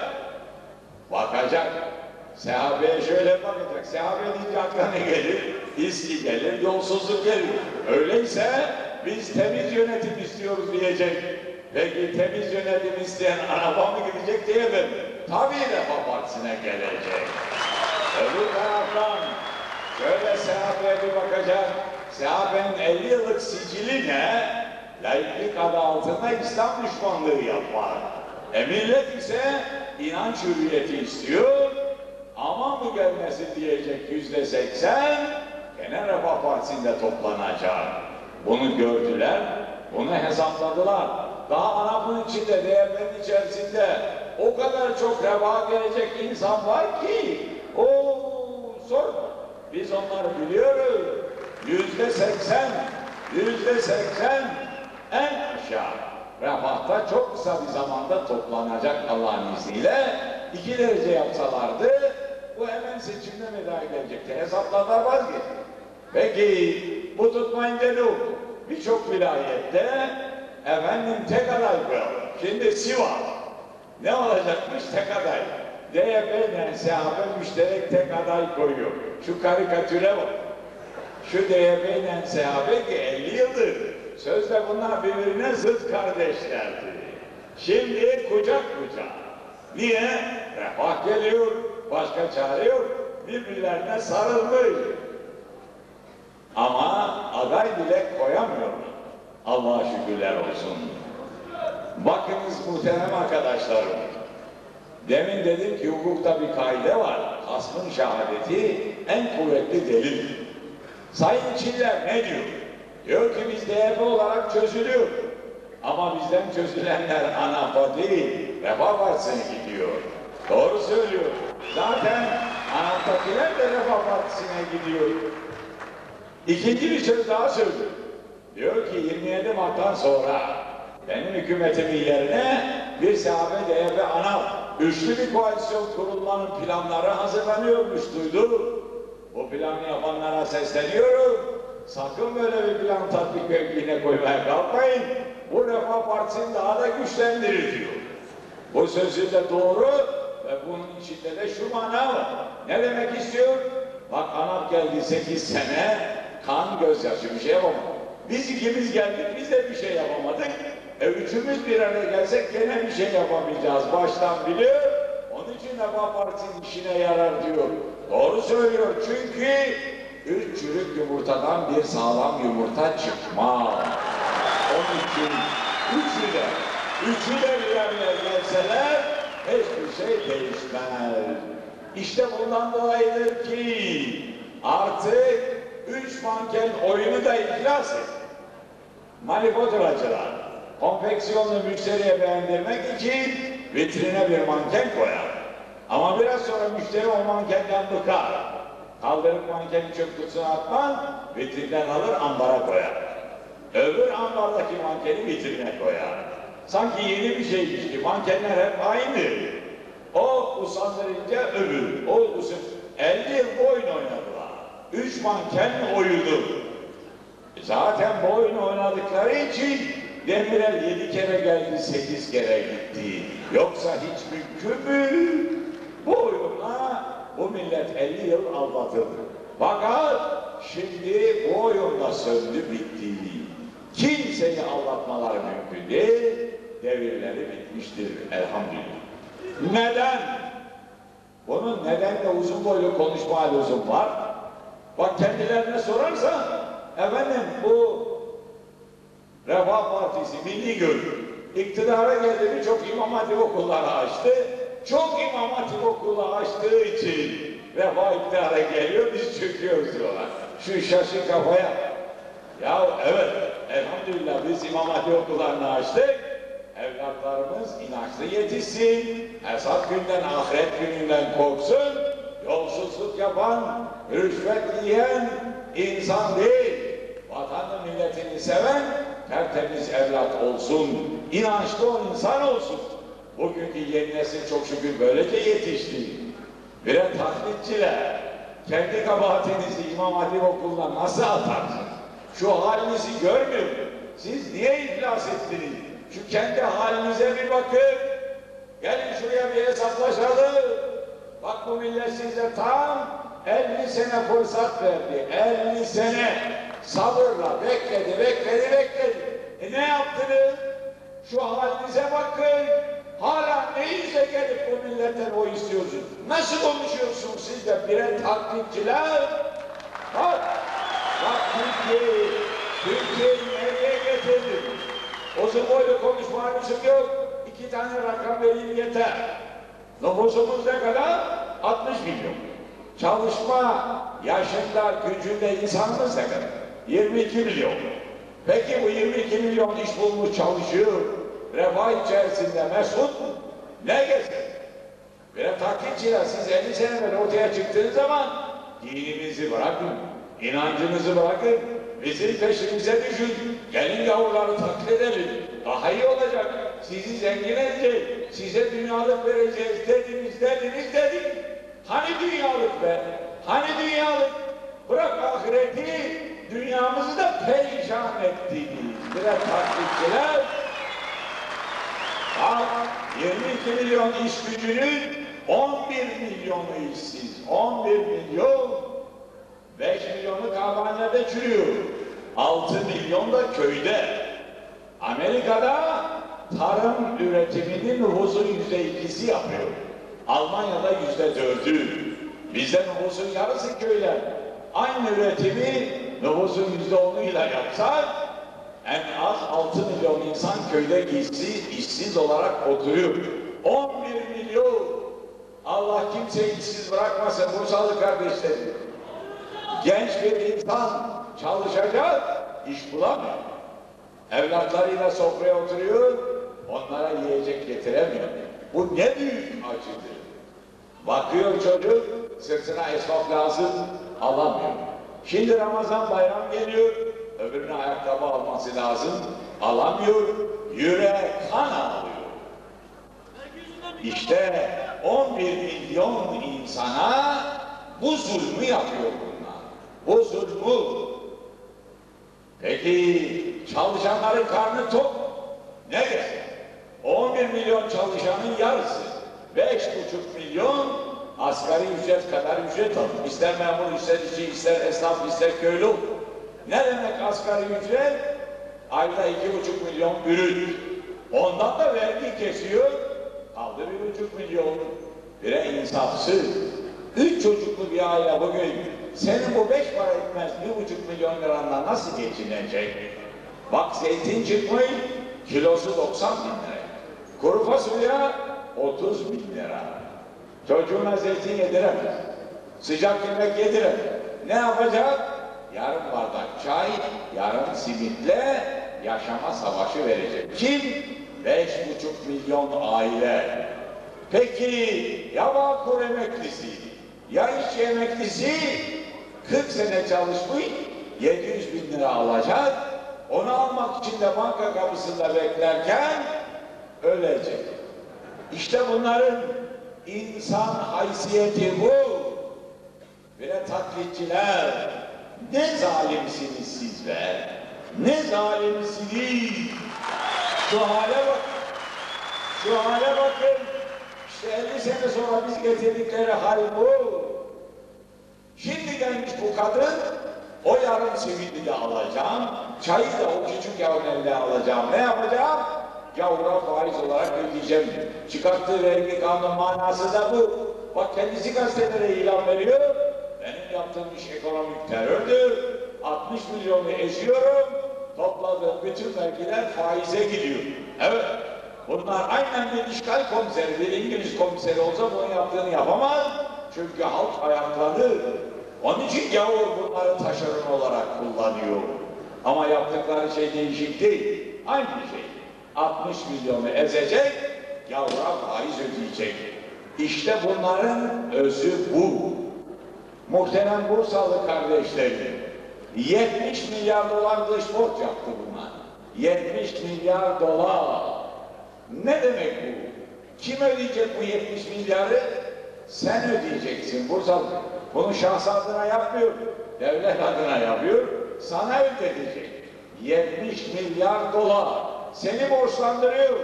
Bakacak. Sahabeye şöyle bakacak. Sahabe deyince aklına ne gelir? İSKİ gelir, yolsuzluk gelir. Öyleyse biz temiz yönetim istiyoruz diyecek. Peki temiz yönetim isteyen araba mı gidecek diyemem. Tabii Refah Partisi'ne gelecek. Öbür taraftan şöyle sahabeye bir bakacak. Sahabenin 50 yıllık sicili ne? Laiklik adı altında İslam düşmanlığı yapar. Millet ise inanç hürriyeti istiyor. Ama bu gelmesi diyecek %80 gene Refah Partisi'nde toplanacak. Bunu gördüler, bunu hesapladılar. Daha ANAP'ın içinde, DYP'nin içerisinde o kadar çok refaha gelecek insan var ki sorma. Biz onları biliyoruz. %80 en aşağı refahta çok kısa bir zamanda toplanacak Allah'ın izniyle. 2 derece yapsalardı bu hemen seçimde müdahale edecekti. Hesaplarlar vazgeçti. Peki bu tutmayınca ne oldu? Birçok vilayette efendim tek aday koyalım. Şimdi Sivas ne olacakmış tek aday? DYP ile SHP müşterek tek aday koyuyor. Şu karikatüre bak. Şu DYP ile SHP ki 50 yıldır sözde bunlar birbirine zıt kardeşlerdi. Şimdi kucak kucak. Niye? Refah geliyor, başka çare yok. Birbirlerine sarılmış. Ama aday bile koyamıyorlar. Allah'a şükürler olsun. Bakınız muhterem arkadaşlarım. Demin dedim ki hukukta bir kaide var. Hasmın şehadeti en kuvvetli delil. Sayın Çiller ne diyor? Diyor ki biz DYP olarak çözülüyor. Ama bizden çözülenler ANAP'a değil, Refah Partisi'ne gidiyor. Doğru söylüyor. Zaten ANAP'takiler de Refah Partisi'ne gidiyor. İkinci bir söz daha söylüyor. Diyor ki 27 Mart'tan sonra benim hükümetimin yerine bir SHP, DYP, ANAP üçlü bir koalisyon kurulmanın planları hazırlanıyormuş, duydum. Bu planı yapanlara sesleniyorum. Sakın böyle bir plan tatbik mevkiine koymaya kalkmayın. Bu Refah Partisi'ni daha da güçlendirir diyor. Bu sözü de doğru ve bunun içinde de şu mana var. Ne demek istiyor? Bak ANAP geldi 8 sene, kan gözyaşı bir şey yapamadı. Biz ikimiz geldik, biz de bir şey yapamadık. Üçümüz bir araya gelsek gene bir şey yapamayacağız. Baştan biliyor. Onun için Refah Partisi'nin işine yarar diyor. Doğru söylüyor çünkü 3 çürük yumurtadan bir sağlam yumurta çıkmaz. Onun için üçü de bir araya gelseler hiçbir şey değişmez. İşte bundan dolayıdır ki artık 3 manken oyunu da iflas etti. Manifaturacılar konfeksiyonlu müşteriye beğendirmek için vitrine bir manken koyar. Ama biraz sonra müşteri o mankenden bıkar. Kaldırıp mankeni çöp kutusuna atmaz, vitrinden alır ambara koyar. Öbür ambardaki mankeni vitrine koyar. Sanki yeni bir şeymiş ki mankenler hep aynı. O usandırınca öbür, o usun. 50 yıl bu oyun oynadılar. 3 manken oyunu. Zaten bu oyunu oynadıkları için Demirel 7 kere geldi, 8 kere gitti. Yoksa hiç mümkün mü? Bu oyunla bu millet 50 yıl aldatıldı. Fakat şimdi bu oyunla söndü, bitti. Kimseyi aldatmaları mümkün değil. Devirleri bitmiştir elhamdülillah. Neden? Bunun nedenle uzun boylu konuşma lüzum var. Bak kendilerine sorarsan, efendim bu Refah Partisi milli görür. İktidara geldi birçok İmam Hatip okulları açtı. Çok İmam Hatip okulu açtığı için Refah iktidara geliyor, biz çöküyoruz diyorlar. Şu şaşı kafaya. Ya evet, elhamdülillah biz İmam Hatip okullarını açtık. Evlatlarımız inançlı yetişsin, hesap günden, ahiret gününden korksun, yolsuzluk yapan, rüşvet yiyen insan değil, vatanı milletini seven, tertemiz evlat olsun, inançlı o insan olsun. Bugünkü yeni nesil çok şükür böylece yetişti. Birer taklitçiler, kendi kabahatinizi İmam Hatip okuluna nasıl atarsınız? Şu halinizi görmüyor musunuz? Siz niye iflas ettiniz? Şu kendi halinize bir bakın. Gelin şuraya bir hesaplaşalım. Bak bu millet size tam 50 sene fırsat verdi. 50 sene sabırla bekledi. Ne yaptınız? Şu halinize bakın. Hala neyse gelip bu milletten o istiyorsunuz. Nasıl konuşuyorsunuz siz de birer taklitçiler? Bak Türkiye'yi nereye getirdik? Uzun boylu konuşma lüzum yok. 2 tane rakam vereyim yeter. Nüfusumuz ne kadar? 60 milyon. Çalışma yaşında, gücünde insanımız ne kadar? 22 milyon. Peki bu 22 milyon iş bulmuş çalışıyor. Refah içerisinde mesut mu? Ne gezer? Böyle taklitçiler siz 50 sene evvel ortaya çıktığınız zaman dinimizi bırakın, inancınızı bırakın, bizim peşimize düşün, gelin yavruları taklit edelim, daha iyi olacak, sizi zengin edecek, size dünyalık vereceğiz dediniz. Hani dünyalık be? Hani dünyalık? Bırak ahireti, dünyamızı da perişan ettiniz. Biraz taklitçiler, 22 milyon iş gücünün 11 milyonu işsiz. 11 milyon, 5 milyonu kahvanede çürüyor. 6 milyon da köyde. Amerika'da tarım üretiminin nüfusun %2'si yapıyor. Almanya'da %4'ü. Bizde nüfusun yarısı köyler. Aynı üretimi nüfusun %10'uyla yapsak en az 6 milyon insan köyde işsiz olarak oturuyor. 11 milyon. Allah kimseyi işsiz bırakmasın Bursalı kardeşlerim. Genç bir insan çalışacak, iş bulamıyor. Evlatlarıyla sofraya oturuyor, onlara yiyecek getiremiyor. Bu ne büyük acıdır. Bakıyor çocuk, sırtına esvap lazım, alamıyor. Şimdi Ramazan bayram geliyor, öbürüne ayakkabı alması lazım, alamıyor, yüreğe kan alıyor. İşte 11 milyon insana bu zulmü yapıyor bunlar. Bu zulmü. Peki çalışanların karnı tok. Ne desin? 11 milyon çalışanın yarısı. 5,5 milyon asgari ücret kadar ücret alır. İster memur, ister işçi, ister esnaf, ister köylü. Ne demek asgari ücret? Ayda 2,5 milyon brüt. Ondan da vergi kesiyor. Kaldı 1,5 milyon. Bire insafsız. 3 çocuklu bir aile bugün senin bu 5 para etmez 1,5 milyon liranla nasıl geçinecek? Bak zeytin çıkmış, kilosu 90 bin lira. Kuru fasulye 30 bin lira. Çocuğuna zeytin yediremez. Sıcak yemek yediremez. Ne yapacak? Yarım bardak çay, yarım simitle yaşama savaşı verecek. Kim? 5,5 milyon aile. Peki ya Bağkur emeklisi, ya işçi emeklisi 40 sene çalışmış 700 bin lira alacak, onu almak için de banka kapısında beklerken ölecek. İşte bunların insan haysiyeti bu. Böyle taklitçiler, ne zalimsiniz siz be, ne zalimsiniz. Şu hale bak, şu hale bakın. İşte 50 sene sonra biz getirdikleri hal bu. Şimdi gelmiş bu kadın, o yarım simidi de alacağım, çayı da o küçük yavrun eline alacağım. Ne yapacağım? Gavura faiz olarak ödeyeceğim. Çıkarttığı vergi kanun manası da bu. Bak kendisi gazetelere ilan veriyor. Benim yaptığım iş ekonomik terördür. 60 milyonu eziyorum. Topladığım bütün vergiler faize gidiyor. Evet. Bunlar aynen bir işgal komiseri, bir İngiliz komiseri olsa bunun yaptığını yapamaz. Çünkü halk ayaklanır. Onun için gavur bunları taşeron olarak kullanıyor. Ama yaptıkları şey değişik değil. Aynı şey. 60 milyonu ezecek, gavura faiz ödeyecek. İşte bunların özü bu. Muhterem Bursalı kardeşlerim, 70 milyar dolar dış borç yaptı bunlar. 70 milyar dolar. Ne demek bu? Kim ödeyecek bu 70 milyarı? Sen ödeyeceksin Bursalı. Bunu şahsı adına yapmıyor, devlet adına yapıyor, sana ödeyecek. 70 milyar dolar seni borçlandırıyor.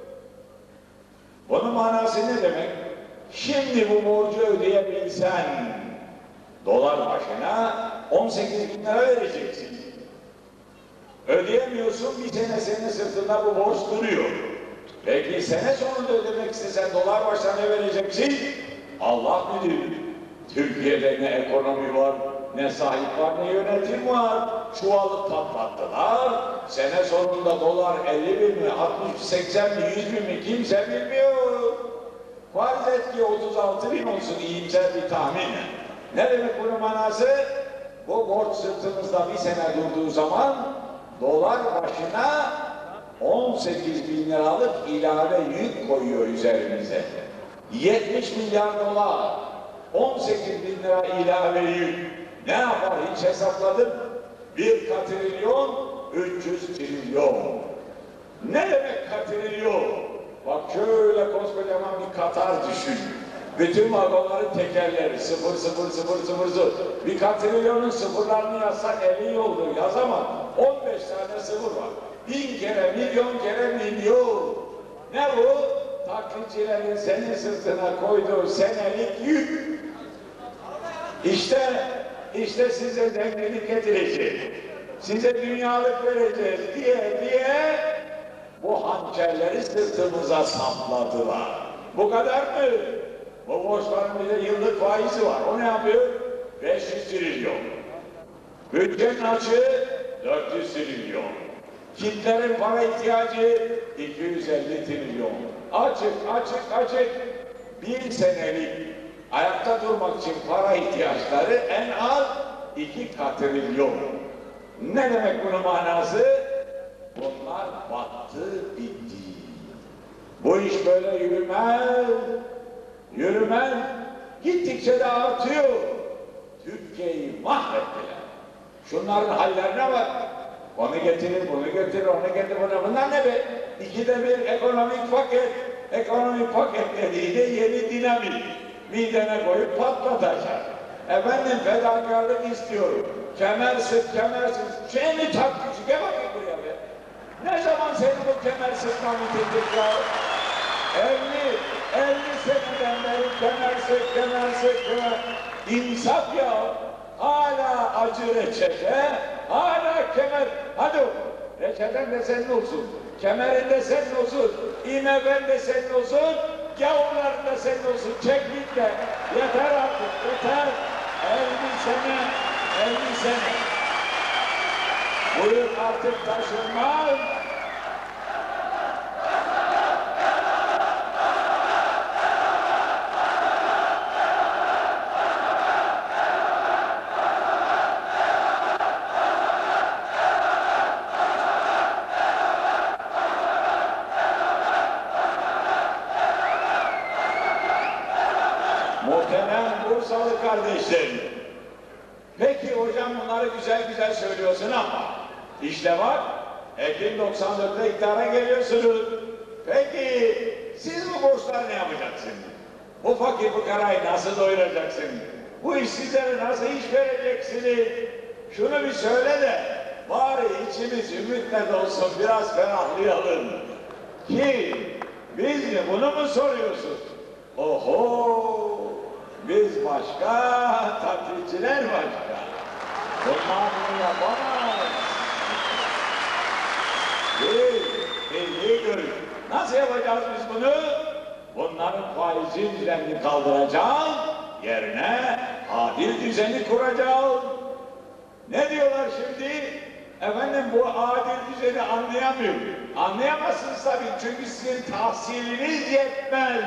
Bunun manası ne demek? Şimdi bu borcu ödeyebilsen dolar başına 18 bin lira vereceksin. Ödeyemiyorsun, bir sene senin sırtında bu borç duruyor. Peki sene sonunda ödemek istesen dolar başına ne vereceksin? Allah bilir. Türkiye'de ne ekonomi var, ne sahip var, ne yönetim var. Çuvalı patlattılar. Sene sonunda dolar 50 bin mi, 60, 80 mi, 100 bin mi kimse bilmiyor. Farz et ki 36 bin olsun iyimser bir tahmin. Ne demek bunun manası? Bu borç sırtımızda bir sene durduğu zaman dolar başına 18 bin liralık ilave yük koyuyor üzerimize. 70 milyar dolar, 18 bin lira ilave yük. Ne yapar hiç hesapladım? 1 katrilyon 300 trilyon. Ne demek katrilyon? Bak şöyle koskocaman bir Katar düşün. Bütün vagonların tekerleri 0 0 0 0 0. Bir katrilyonun sıfırlarını yazsak 50 yoldur yazamam. 15 tane sıfır var. 1000 kere, milyon kere milyon. Ne bu? Taklitçilerin senin sırtına koyduğu senelik yük. İşte size zenginlik getirecek. Size dünyalık vereceğiz diye bu hançerleri sırtımıza sapladılar. Bu kadar mı? Bu borçların bir de yıllık faizi var. O ne yapıyor? 500 trilyon. Bütçenin açığı 400 trilyon. Kitlerin para ihtiyacı 250 trilyon. Açık. Bir senelik ayakta durmak için para ihtiyaçları en az 2 katrilyon. Ne demek bunun manası? Bunlar battı, bitti. Bu iş böyle yürümez. Gittikçe de artıyor. Türkiye'yi mahvettiler. Şunların hallerine bak. Onu getirir, bunu götürür, onu getir, bunu. Bunlar ne be? İkide bir ekonomik paket. Ekonomik paket dediği de yeni dinamik. Midene koyup patlatacak. Efendim fedakarlık istiyorum. Kemer sık. Şey mi taktıcı? Gel bakayım buraya be. Ne zaman seni bu kemer sıkma bitirdik ya? 50 seneden beri kemer sık. İnsaf ya. Hala acı reçete, hala kemer. Hadi oğlum, reçeten de senin olsun, kemerin de senin olsun, IMF'in de senin olsun, gavurların da senin olsun. Çek git de. Yeter artık, yeter. 50 sene. Bu yıl artık taşınmaz. Muhterem Bursalı kardeşlerim. Peki hocam bunları güzel söylüyorsun ama işte bak Ekim 94'te iktidara geliyorsunuz. Peki siz bu borçları ne yapacaksınız? Bu fakir fukarayı nasıl doyuracaksınız? Bu işsizlere nasıl iş vereceksiniz? Şunu bir söyle de bari içimiz ümitle dolsun, biraz ferahlayalım. Ki biz mi bunu mu soruyorsun? Oho! Biz başka, taklitçiler başka. Bunlar bunu yapamaz. Milli görüş. Nasıl yapacağız biz bunu? Bunların faizi düzenini kaldıracağız, yerine adil düzeni kuracağız. Ne diyorlar şimdi? Efendim bu adil düzeni anlayamıyor. Anlayamazsınız tabii çünkü sizin tahsiliniz yetmez.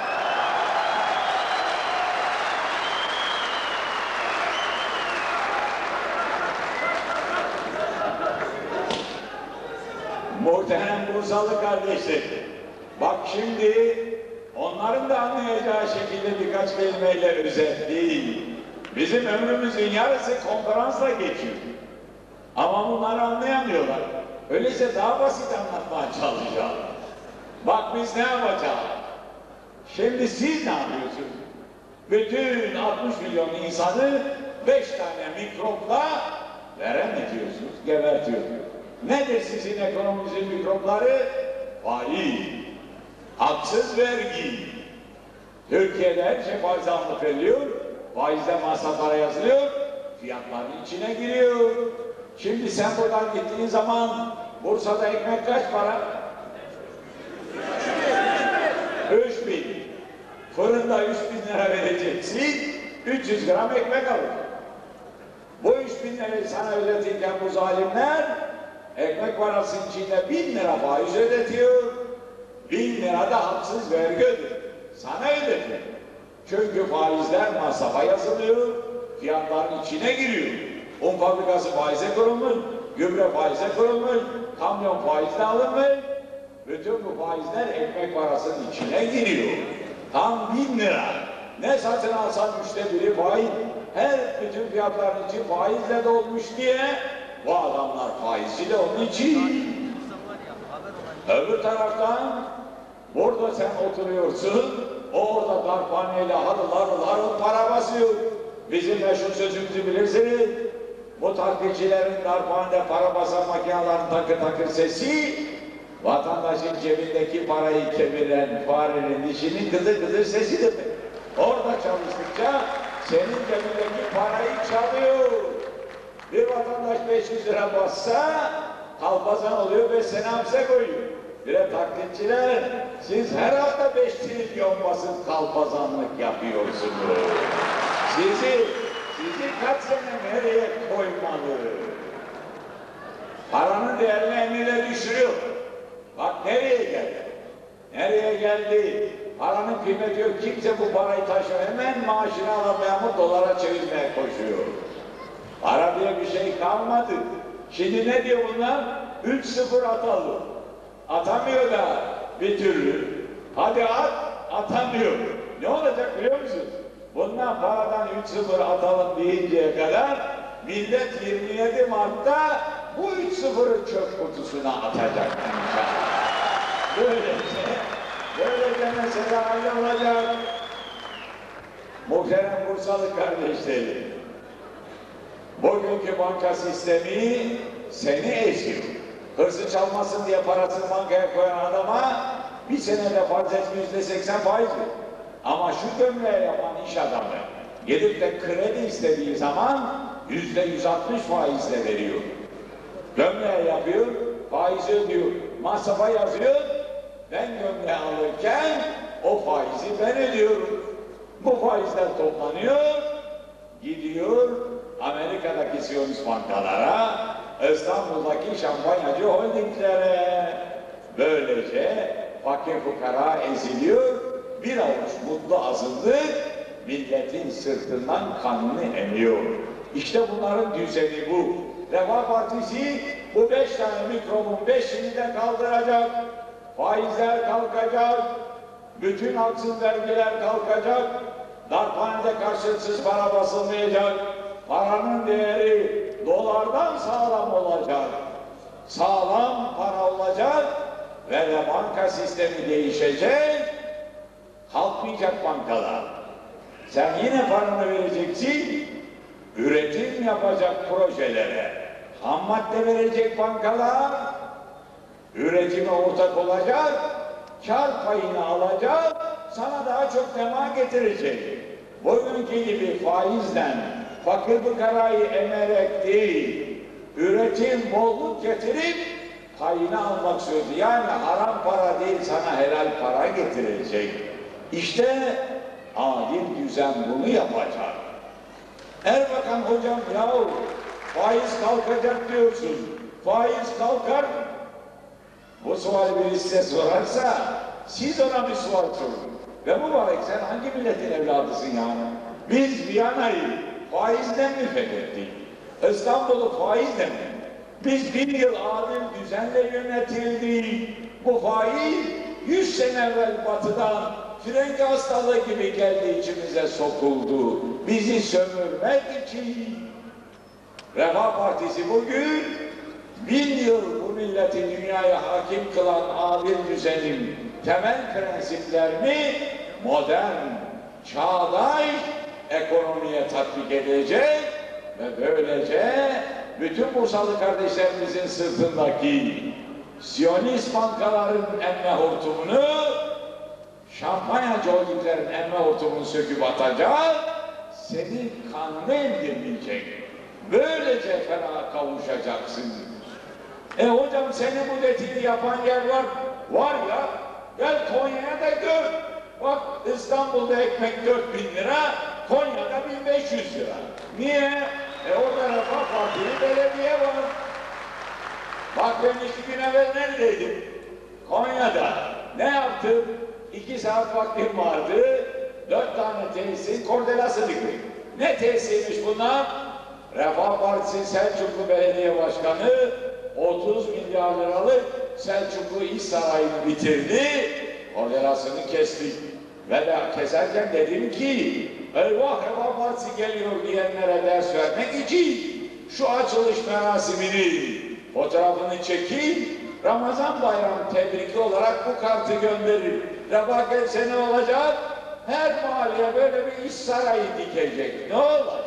Muhterem Bursalı kardeşler, bak şimdi onların da anlayacağı şekilde birkaç kelimeyle özetleyeyim. Bizim ömrümüzün yarısı konferansla geçiyor. Ama bunları anlayamıyorlar. Öyleyse daha basit anlatmaya çalışacağım. Bak biz ne yapacağız? Şimdi siz ne yapıyorsunuz? Bütün 60 milyon insanı 5 tane mikropla veremediyorsunuz, gebertiyorsunuz. Nedir sizin ekonominizin mikropları? Faiz, haksız vergi. Türkiye'de her şey faiz alınıp veriliyor, faizde masraflara yazılıyor, fiyatların içine giriyor. Şimdi sen buradan gittiğin zaman Bursa'da ekmek kaç para? 3.000. Fırında 3.000 lira vereceksin, 300 gram ekmek alır. Bu 3.000 lirayı sana ödetirken bu zalimler ekmek parasının içinde 1.000 lira faiz ödetiyor, 1.000 lira da haksız vergi ödetiyor. Sana ödetiyor. Çünkü faizler masrafa yazılıyor, fiyatların içine giriyor. Un fabrikası faize kurulmuş, gübre faize kurulmuş, kamyon faizle alınmış. Bütün bu faizler ekmek parasının içine giriyor. Tam 1.000 lira. Ne satın alsan 1/3 faiz, her bütün fiyatların içi faizle dolmuş diye bu adamlar faizci de onun için. Öbür taraftan burada sen oturuyorsun, orada darphaneyle harıl para basıyor. Bizim meşhur sözümüzü bilirsiniz. Bu taklitçilerin darphanede para basan makinelerin takır sesi, vatandaşın cebindeki parayı kemiren farenin dişinin gıdır sesidir. Orada çalıştıkça senin cebindeki parayı çalıyor. Bir vatandaş 500 lira bassa kalpazan oluyor, 5 sene hapse koyuyor. Bir de taklitçiler, siz her hafta 5 trilyon basıp kalpazanlık yapıyorsunuz. Sizi kaç sene nereye koymalı? Paranın değerini emniyete düşürüyor. Bak nereye geldi? Nereye geldi? Paranın kıymeti yok. Kimse bu parayı taşıyor. Hemen maaşını alamayan mı dolara çevirmeye koşuyor. Para diye bir şey kalmadı. Şimdi ne diyor bunlar? 3-0 atalım. Atamıyor da bir türlü. Hadi at, atamıyor. Ne olacak biliyor musun? Bunlar paradan 3-0 atalım deyinceye kadar millet 27 Mart'ta bu 3-0'ı çöp kutusuna atacak. Böylece mesela hallolacak. Muhterem Bursalı kardeşlerim, bugünkü banka sistemi seni eziyor. Hırsı çalmasın diye parasını bankaya koyan adama bir senede farz et %80 faiz veriyor. Ama şu gömleği yapan iş adamı gelip de kredi istediği zaman %160 faizle veriyor. Gömleği yapıyor, faizi ödüyor, masrafa yazıyor. Ben gömleği alırken o faizi ben ödüyorum. Bu faizler toplanıyor, gidiyor Amerika'daki Siyonist bankalara, İstanbul'daki şampanyacı holdinglere. Böylece fakir fukara eziliyor, bir avuç mutlu azınlık milletin sırtından kanını emiyor. İşte bunların düzeni bu. Refah Partisi bu 5 tane mikrobun 5'ini de kaldıracak. Faizler kalkacak, bütün haksız vergiler kalkacak, darphanede karşılıksız para basılmayacak, paranın değeri dolardan sağlam olacak, sağlam para olacak ve de banka sistemi değişecek, kalkmayacak bankalar. Sen yine paranı vereceksin, üretim yapacak projelere, ham madde verecek bankalar, üretime ortak olacak, kar payını alacak, sana daha çok tema getirecek. Bugünkü gibi faizden fakir fukarayı emerek değil, üretim bolluk getirip payını almak sözü. Yani haram para değil, sana helal para getirecek. İşte adil düzen bunu yapacak. Erbakan hocam yahu faiz kalkacak diyorsun. Faiz kalkar mı? Bu suali biri size sorarsa siz ona bir sual sorun. Ve mübarek sen hangi milletin evladısın yani? Biz Viyana'yı faizden mi fethettik? İstanbul'u faizle mi? Biz bir yıl adil düzenle yönetildik. Bu faiz 100 sene evvel batıdan frengi hastalığı gibi geldi içimize sokuldu. Bizi sömürmek için. Refah Partisi bugün 1000 yıl bu milleti dünyaya hakim kılan adil düzenin temel prensiplerini modern, çağdaş ekonomiye tatbik edecek ve böylece bütün Bursalı kardeşlerimizin sırtındaki Siyonist bankaların emme hortumunu, şampanyacı holdinglerin emme hortumunu söküp atacak, senin kanını emdirmeyecek. Böylece feraha kavuşacaksın. Hocam senin bu dediğini yapan yer var. Var ya, gel Konya'ya da gör. Bak İstanbul'da ekmek 4.000 lira, Konya'da 1.500 lira. Niye? Orada Refah Partili belediye var. Bak ben 2 gün evvel neredeydim? Konya'da. Ne yaptım? 2 saat vaktim vardı. 4 tane tesisin kordelası diktik. Ne tesisiymiş bunlar? Refah Partisi Selçuklu Belediye Başkanı 30 milyar liralık Selçuklu İş Sarayı'nı bitirdi. Kordelasını kestik. Ve de keserken dedim ki eyvah Refah Partisi geliyor diyenlere ders vermek için şu açılış merasimini fotoğrafını çekip Ramazan Bayramı tebriki olarak bu kartı gönderir. Refah gelse ne olacak? Her mahalleye böyle bir iş sarayı dikecek. Ne olacak?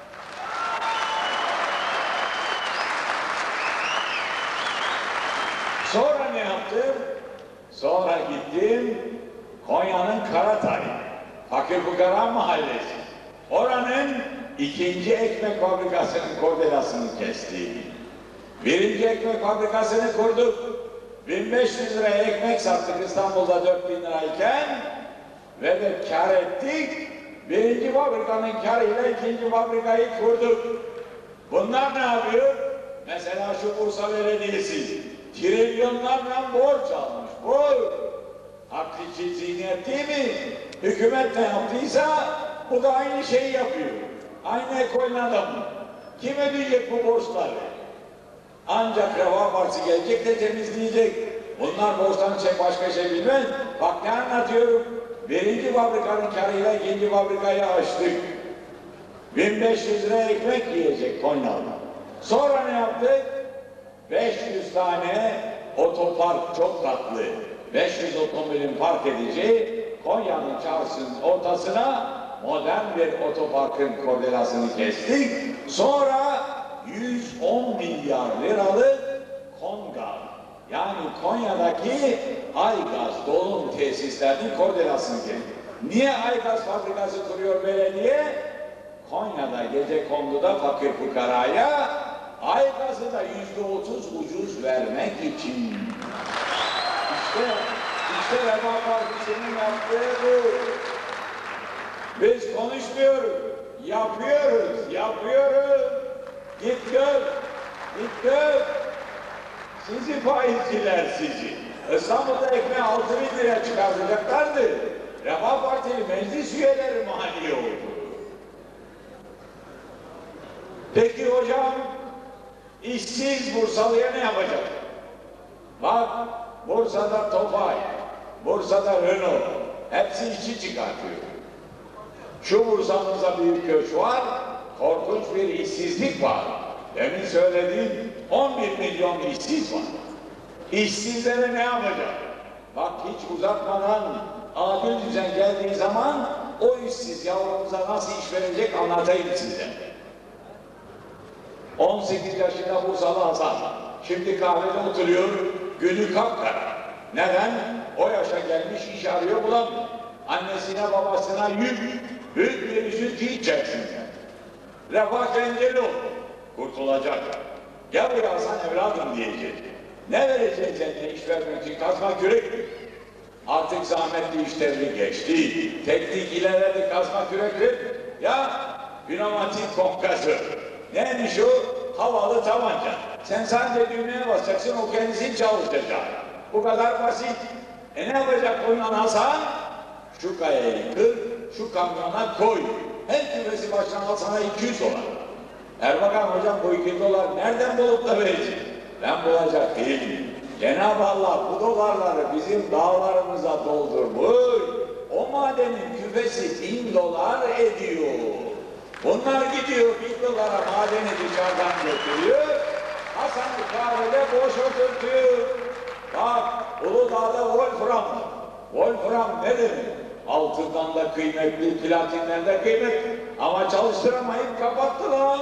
Sonra ne yaptım? Sonra gittim Konya'nın Karatay, Fakir Fukara Mahallesi. Oranın 2. ekmek fabrikasının kordelasını kestik. 1. ekmek fabrikasını kurduk. 1500 liraya ekmek sattık İstanbul'da 4.000 lirayken ve de kar ettik. 1. fabrikanın karıyla 2. fabrikayı kurduk. Bunlar ne yapıyor? Mesela şu Bursa Belediyesi trilyonlarla borç almış. Borç. Hakiki zihniyet değil mi? Hükümet ne yaptıysa bu da aynı şeyi yapıyor. Aynı ekolün adamı. Kim ödeyecek bu borçları? Ancak Refah Partisi gelecek de temizleyecek. Bunlar borçtan başka şey bilmez. Bak ne anlatıyorum. Birinci fabrikanın karıyla ikinci fabrikayı açtık. 1500 lira ekmek yiyecek Konya'da. Sonra ne yaptık? 500 tane otopark çok tatlı. 500 otomobilin park edeceği Konya'nın çarşısının ortasına modern bir otoparkın kordelasını kestik. Sonra 110 milyar liralık Konga, yani Konya'daki Aygaz dolum tesislerinin kordelasını kestik. Niye Aygaz fabrikası kuruyor belediye? Konya'da gecekonduda fakir fukaraya Aygaz'ı da %30 ucuz vermek için. İşte Refah Partisi'nin yaptığı bu. Biz konuşmuyoruz, yapıyoruz. Git gör. Sizi faizciler sizi. İstanbul'da ekmeği 6.000 liraya çıkartacaklardı. Refah Partili meclis üyeleri mani oldu. Peki hocam, işsiz Bursalı'ya ne yapacak? Bak, Bursa'da Tofay, Bursa'da Renault, hepsi işçi çıkartıyor. Şu Bursa'mızda bir köşk var, korkunç bir işsizlik var. Demin söylediğim 11 milyon işsiz var. İşsizlere ne yapacak? Bak hiç uzatmadan adil düzen geldiği zaman o işsiz yavrumuza nasıl iş verecek anlatayım size. 18 yaşında Bursalı Hasan. Şimdi kahvede oturuyor, günü kapkara. Neden? O yaşa gelmiş iş arıyor bulamıyor. Annesine babasına büyük bir üzüntü içerisinde. Refah engeli oldu. Kurtulacak. Gel buraya Hasan evladım diyecek. Ne vereceksin sen iş vermek için? Kazma kürek mi? Artık zahmetli işlerini geçti. Teknik ilerledi, kazma kürek mi? Ya pneumatik kompresör. Neymiş o? Havalı tabanca. Sen sadece düğmeye basacaksın, o kendisi çalışacak. Bu kadar basit. Ne yapacak bundan Hasan? Şu kayayı kır, şu kamyona koy. Her küvesi başına al sana 200 dolar. Erbakan hocam bu 200 dolar nereden bulup da verecek? Ben bulacak değilim. Cenab-ı Allah bu dolarları bizim dağlarımıza doldurmuş. O madenin küvesi 1000 dolar ediyor. Bunlar gidiyor 1000 dolara madeni dışarıdan götürüyor. Hasan kahvede boş oturtuyor. Bak Uludağ'da Wolfram. Wolfram ne demek? Altından da kıymetli, platinden de kıymetli. Ama çalıştıramayıp kapattılar.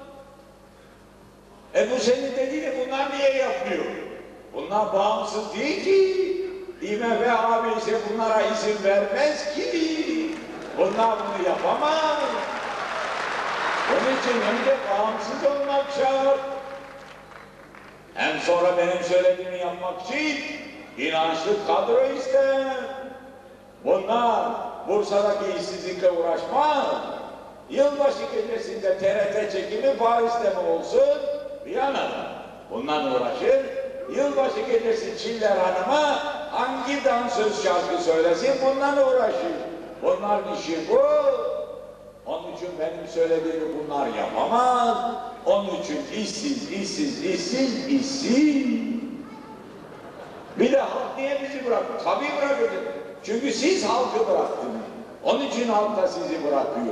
Bu senin dediğini bunlar niye yapmıyor? Bunlar bağımsız değil ki. IMF abi ise bunlara izin vermez ki. Bunlar bunu yapamaz. Onun için önce bağımsız olmak şart. Hem sonra benim söylediğimi yapmak için inançlı kadro ister. Bunlar Bursa'daki işsizlikle uğraşmaz. Yılbaşı gecesinde TRT çekimi Paris'te mi olsun? Viyana'da. Bundan uğraşır. Yılbaşı gecesi Çiller Hanım'a hangi dansöz şarkı söylesin bundan uğraşır. Bunların işi bu. Onun için benim söylediğimi bunlar yapamaz. Onun için işsiz. Bir de halk niye bizi bırakır? Tabii bırakır. Çünkü siz halkı bıraktınız. Onun için halk da sizi bırakıyor.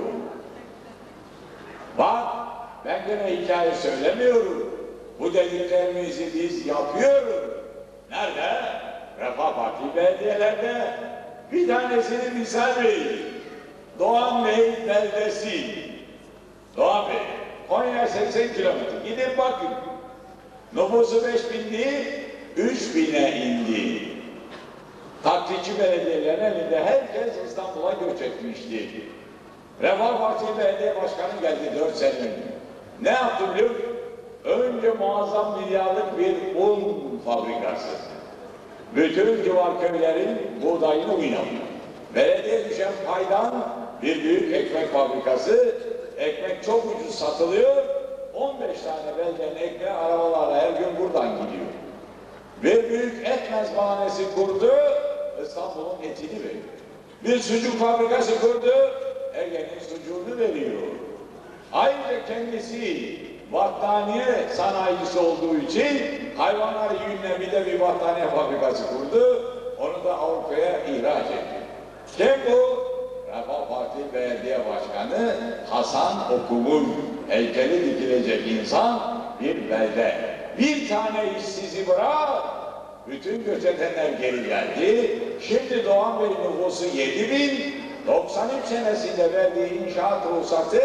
Bak, ben gene hikaye söylemiyorum. Bu dediklerimizi biz yapıyoruz. Nerede? Refah Parti belediyelerde. Bir tanesini misal vereyim. Doğan Bey beldesi. Doğan Bey, Konya 80 kilometre. Gidin bakın. Nüfusu 5000'di, 3000'e indi. Taktikçi belediyelerin elinde herkes İstanbul'a göç etmişti. Refah Partisi Belediye Başkanı geldi 4 sene önce. Ne yaptı biliyor musun? Önce muazzam milyarlık bir un fabrikası. Bütün civar köylerin buğdayını oynadı. Belediye düşen paydan bir büyük ekmek fabrikası. Ekmek çok ucuz satılıyor. 15 tane belden ekmeği arabalarla her gün buradan gidiyor. Ve büyük et mezbahanesi kurdu, İstanbul'un etini veriyor. Bir sucuk fabrikası kurdu, Ege'nin sucuğunu veriyor. Ayrıca kendisi battaniye sanayicisi olduğu için hayvanlar yününe bir battaniye fabrikası kurdu. Onu da Avrupa'ya ihraç etti. Kim bu? Refah Parti Belediye Başkanı Hasan Okum'un heykeli dikilecek insan bir belde. Bir tane işsizi bırak, bütün göç edenler geri geldi. Şimdi Doğan Bey nüfusu 7.000, 93 senesinde verdiği inşaat ruhsatı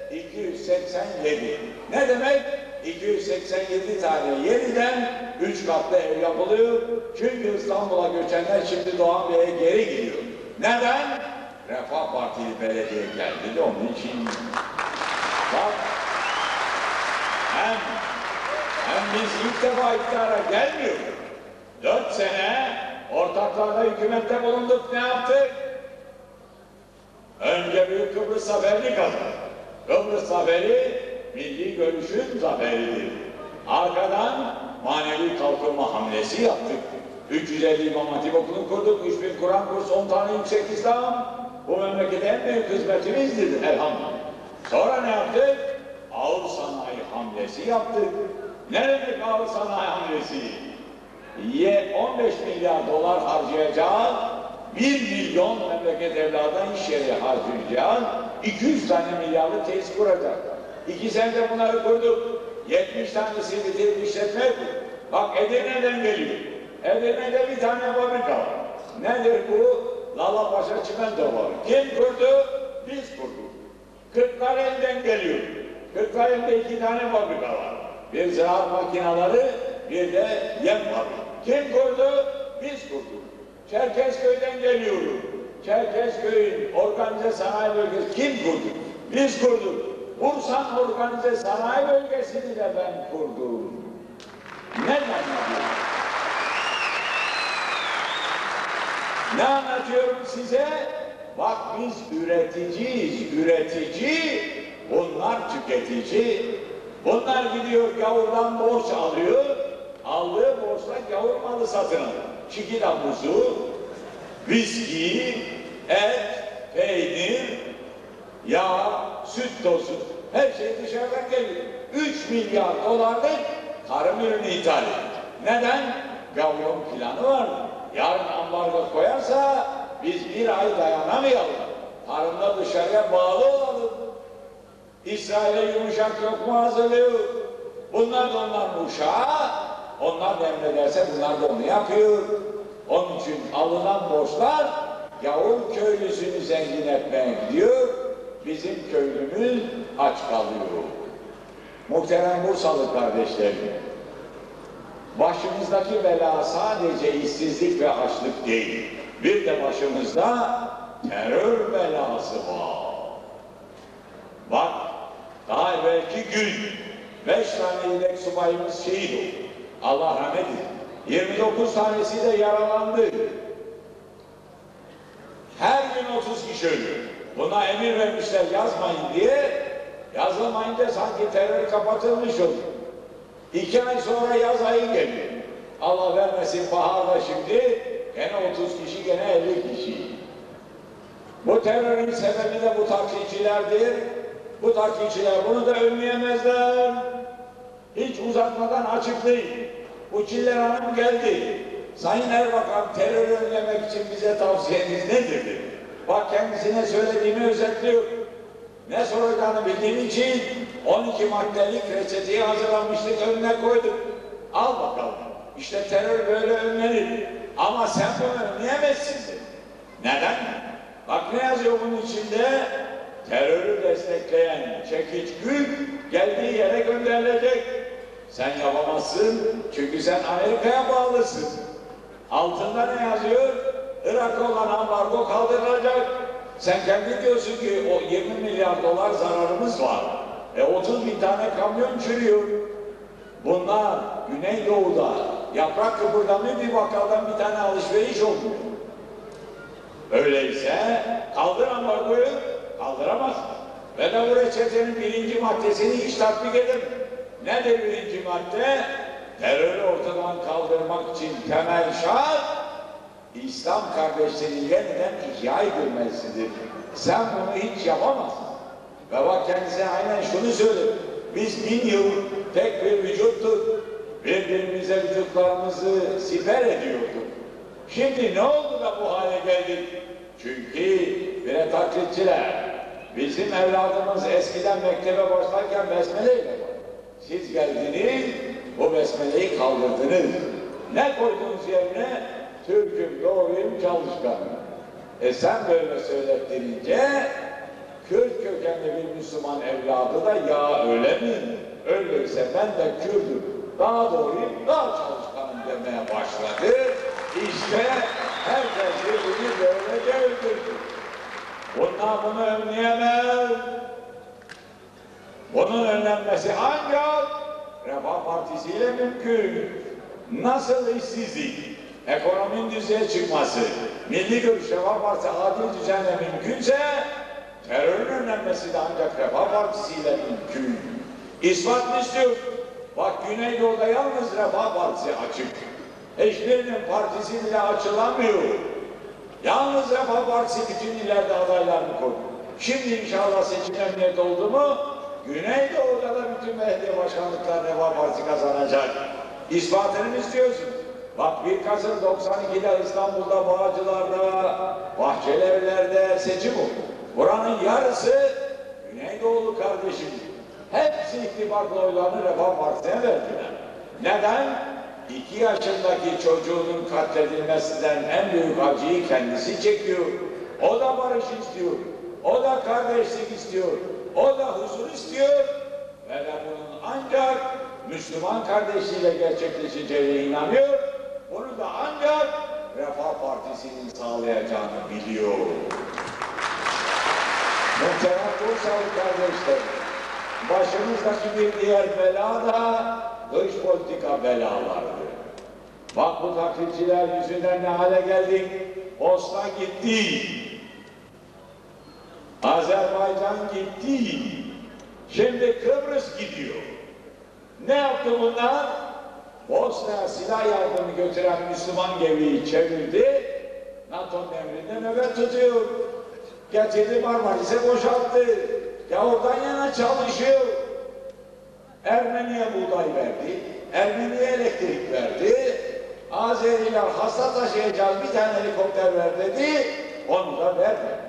287. Ne demek? 287 tane yeniden 3 katlı ev yapılıyor. Çünkü İstanbul'a göçenler şimdi Doğan Bey'e geri gidiyor. Neden? Refah Partili belediye geldi de onun için. Bak, hem biz ilk defa iktidara gelmiyoruz. 4 sene ortaklarla hükümette bulunduk, ne yaptık? Önce Büyük Kıbrıs Zaferi'ni kazandık. Kıbrıs Zaferi milli görüşün zaferidir. Arkadan manevi kalkınma hamlesi yaptık. 350 İmam Hatip Okulu kurduk, 3000 Kur'an kursu, 10 tane yüksek İslam. Bu memlekete en büyük hizmetimizdir elhamdülillah. Sonra ne yaptık? Ağır sanayi hamlesi yaptık. Ne demek ağır sanayi hamlesi? 15 milyar dolar harcayacağız, 1 milyon memleket evladan iş yeri harcayacağız, 200 tane milyarlık tesis kuracak. 2 senede bunları kurduk, 70 tanesi bitirip işletme kurduk. Bak Edirne'den geliyor. Edirne'de bir tane fabrika var. Nedir bu? Lalapaşa Çimento var. Kim kurdu? Biz kurduk. Kırklareli'den geliyor. Kırklareli'de 2 tane fabrika var. Bir ziraat makineleri, bir de yem fabrika. Kim kurdu? Biz kurduk. Çerkezköy'den geliyorum. Çerkezköy'ün organize sanayi bölgesi kim kurdu? Biz kurduk. Bursa'nın organize sanayi bölgesini de ben kurdum. Neden anlatıyorum? Ne anlatıyorum size? Bak biz üreticiyiz, üretici, bunlar tüketici. Bunlar gidiyor gavurdan borç alıyor, aldığı borçla gavur malı satın alıyor. Çikila muzu, viski, et, peynir, yağ, süt tozu, her şey dışarıdan geliyor. 3 milyar dolarlık tarım ürünü ithal ediyor. Neden? Gavurun planı var. Yarın ambargo koyarsa biz 1 ay dayanamayalım. Tarımda dışarıya bağlı olalım. İsrail'e yumuşak lokma hazırlıyor. Bunlar da onların uşağı. Onlar da emrederse bunlar da onu yapıyor. Onun için alınan borçlar gavur köylüsünü zengin etmeye gidiyor. Bizim köylümüz aç kalıyor. Muhterem Bursalı kardeşlerim, başımızdaki bela sadece işsizlik ve açlık değil. Bir de başımızda terör belası var. Bak, daha evvelki gün 5 tane yedek subayımız şehit oldu. Allah rahmet eylesin. 29 tanesi de yaralandı. Her gün 30 kişi ölüyor. Buna emir vermişler yazmayın diye. Yazılmayınca sanki terör kapatılmış oldu. 2 ay sonra yaz ayı geliyor. Allah vermesin baharda şimdi gene 30 kişi, gene 50 kişi. Bu terörün sebebi de bu taksicilerdir. Bu taksiciler bunu da önleyemezler. Hiç uzatmadan açıklayayım. Bu Çiller Hanım geldi. Sayın Erbakan, terörü önlemek için bize tavsiyeniz nedir dedi. Bak kendisine söylediğimi özetliyor. Ne soracağını bildiğim için 12 maddelik reçeteyi hazırlamıştık, önüne koyduk. Al bakalım. İşte terör böyle önlenir. Ama sen bunu önleyemezsin dedi. Neden? Bak ne yazıyor bunun içinde? Terörü destekleyen çekiç güç geldiği yere gönderilecek. Sen yapamazsın çünkü sen Amerika'ya bağlısın. Altında ne yazıyor? Irak'a olan ambargo kaldırılacak. Sen kendi diyorsun ki o 20 milyar dolar zararımız var. 30 bin tane kamyon çürüyor. Bunlar Güneydoğu'da yaprak kıpırdamıyor, bir bakkaldan bir tane alışveriş olmuyor. Öyleyse kaldır ambargoyu, kaldıramaz. Ve de bu reçetenin birinci maddesini hiç tatbik edemem. Nedir birinci madde? Terörü ortadan kaldırmak için temel şart, İslam kardeşlerini yeniden ihya edilmesidir. Sen bunu hiç yapamazsın. Ve bak kendisine aynen şunu söyledi. Biz 1000 yıl tek bir vücuttuk. Birbirimize vücutlarımızı siper ediyorduk. Şimdi ne oldu da bu hale geldik? Çünkü bire taklitçiler, bizim evladımız eskiden mektebe başlarken besmeleyle var. Siz geldiniz, bu besmeleyi kaldırdınız. Ne koydunuz yerine? Türk'üm, doğruyum, çalışkanım. Sen böyle söylettirince, Kürt kökenli bir Müslüman evladı da ya öyle mi? Öyleyse ben de Kürt'üm, daha doğruyum, daha çalışkanım demeye başladı. İşte herkes birbirini böylece öldürdü. Bunlar bunu önleyemez. Bunun önlenmesi ancak Refah Partisi ile mümkün. Nasıl işsizlik, ekonominin düzeye çıkması, Milli Görüş Refah Partisi adil düzenle mümkünse terörün önlenmesi de ancak Refah Partisi ile mümkün. İspat mı istiyor? Bak Güneydoğu'da yalnız Refah Partisi açık. Hiçbirinin partisi bile açılamıyor. Yalnız Refah Partisi bütün illerde adaylarını koydu. Şimdi inşallah seçim emniyet oldu mu Güneydoğu'da da bütün belediye başkanlıklar Refah Partisi kazanacak. İspatını mı istiyorsun? Bak 1 Kasım 92'de İstanbul'da, Bağcılar'da, Bahçelievler'de seçim oldu. Buranın yarısı Güneydoğulu kardeşim. Hepsi ittifaklı oylarını Refah Partisi'ne verdiler. Neden? 2 yaşındaki çocuğunun katledilmesinden en büyük acıyı kendisi çekiyor. O da barış istiyor. O da kardeşlik istiyor. O da huzur istiyor. Ve de bunun ancak Müslüman kardeşliğiyle gerçekleşeceğine inanıyor. Bunu da ancak Refah Partisi'nin sağlayacağını biliyor. Muhterem Bursalı kardeşler, başımızdaki bir diğer bela da dış politika belalardı. Bak bu taklitçiler yüzünden ne hale geldik? Bosna gitti. Azerbaycan gitti. Şimdi Kıbrıs gidiyor. Ne yaptı bunlar? Bosna'ya silah yardımı götüren Müslüman gemiyi çevirdi. NATO'nun emrinde nöbet tutuyor. Getirdi Marmaris'e boşalttı. Ya oradan yana çalışıyor. Ermeniye buğday verdi. Ermeniye elektrik verdi. Azeriler hasta taşıyacağız bir tane helikopter ver dedi. Onu da verdi.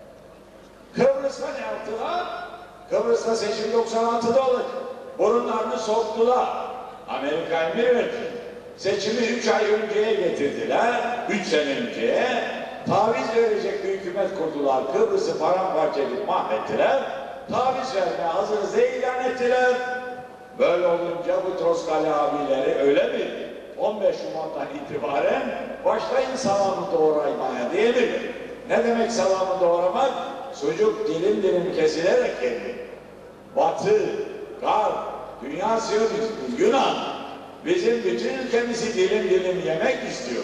Kıbrıs'ta ne yaptılar? Kıbrıs'ta seçim 96'da olacak. Burunlarını soktular. Amerika emir verdi. Seçimi 3 ay önceye getirdiler. 3 sene önceye. Taviz verecek bir hükümet kurdular. Kıbrıs'ı paramparça edip mahvettiler. Taviz vermeye hazırız diye ilan ettiler. Böyle olunca bu Troskali abileri öyle mi? 15 Şubat'tan itibaren başlayın salamı doğramaya değil mi? Ne demek salamı doğramak? Sucuk dilim dilim kesilerek yenir. Batı, Garp, Dünya Siyonizmi, Yunan bizim bütün ülkemizi dilim dilim yemek istiyor.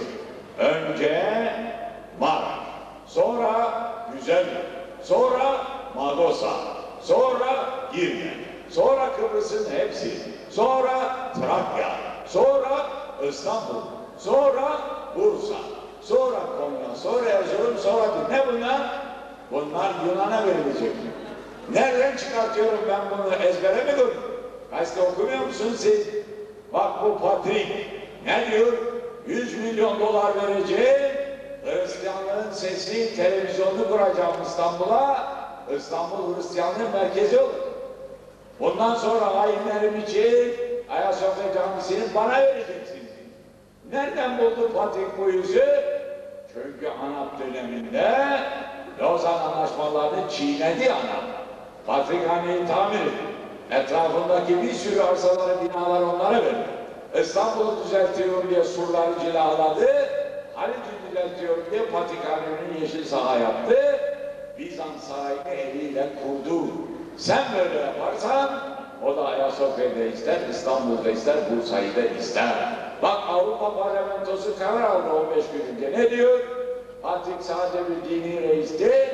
Önce Maraş, sonra Güzellik, sonra Madosa, sonra Girne, sonra Kıbrıs'ın hepsi, sonra Trakya, sonra İstanbul, sonra Bursa, sonra Konya, sonra Erzurum, sonra ne bunlar? Bunlar Yunan'a verilecek. Nereden çıkartıyorum ben bunu, ezbere mi koydum? Gazete okumuyor musunuz siz? Bak bu Patrik ne diyor? 100 milyon dolar vereceğim, Hristiyanlığın sesi televizyonunu kuracağım İstanbul'a, İstanbul Hristiyanlığın merkezi olur. Bundan sonra ayinlerim için Ayasofya Camisi'ni bana vereceksiniz. Nereden buldu Patrik bu yüzü? Çünkü ANAP döneminde Lozan anlaşmalarını çiğnedi ANAP. Patrikhaneyi tamir etti. Etrafındaki bir sürü arsaları, binaları onlara verdi. İstanbul'u düzeltiyor diye surları cilaladı. Haliç'i düzeltiyor diye Patrikhane'nin yeşil saha yaptı. Bizans sarayını eliyle kurdu. Sen böyle yaparsan o da Ayasofya'da ister, İstanbul'da ister, Bursa'yı da ister. Bak Avrupa Parlamentosu karar aldı 15 gün önce. Ne diyor? Patrik sadece bir dini reis değil,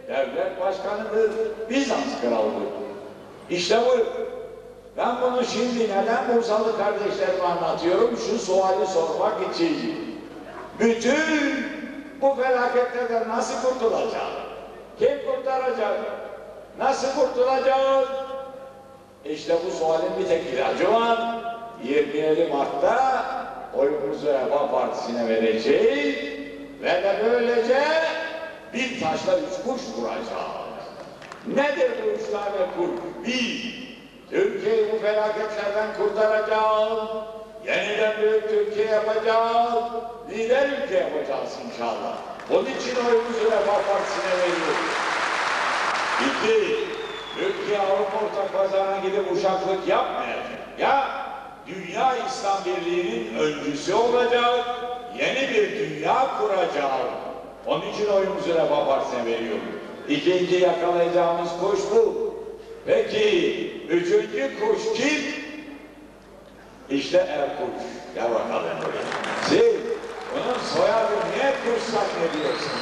devlet başkanıdır, Bizans kralıdır. İşte bu. Ben bunu şimdi neden Bursalı kardeşlerime anlatıyorum? Şu suali sormak için. Bütün bu felaketlerden nasıl kurtulacağız? Kim kurtaracak? Nasıl kurtulacağız? İşte bu sualin bir tek ilacı var. 27 Mart'ta oyumuzu Refah Partisi'ne vereceğiz ve de böylece bir taşla üç kuş vuracağız. Nedir bu üç tane kuş? Bir, Türkiye'yi bu felaketlerden kurtaracağız. Yeniden büyük Türkiye yapacağız. Lider ülke yapacağız inşallah. Onun için oyumuzu Refah Partisi'ne veriyoruz. İki, Türkiye Avrupa Ortak Pazarı'na gidip uşaklık yapmayacak. Ya Dünya İslam Birliği'nin öncüsü olacak, yeni bir dünya kuracak. Onun için oyumuzu Refah Partisi'ne veriyoruz. İkinci yakalayacağımız kuş bu. Peki, üçüncü kuş kim? İşte Erkuş. Gel bakalım buraya. Siz onun soyadını niye kuş zannediyorsunuz?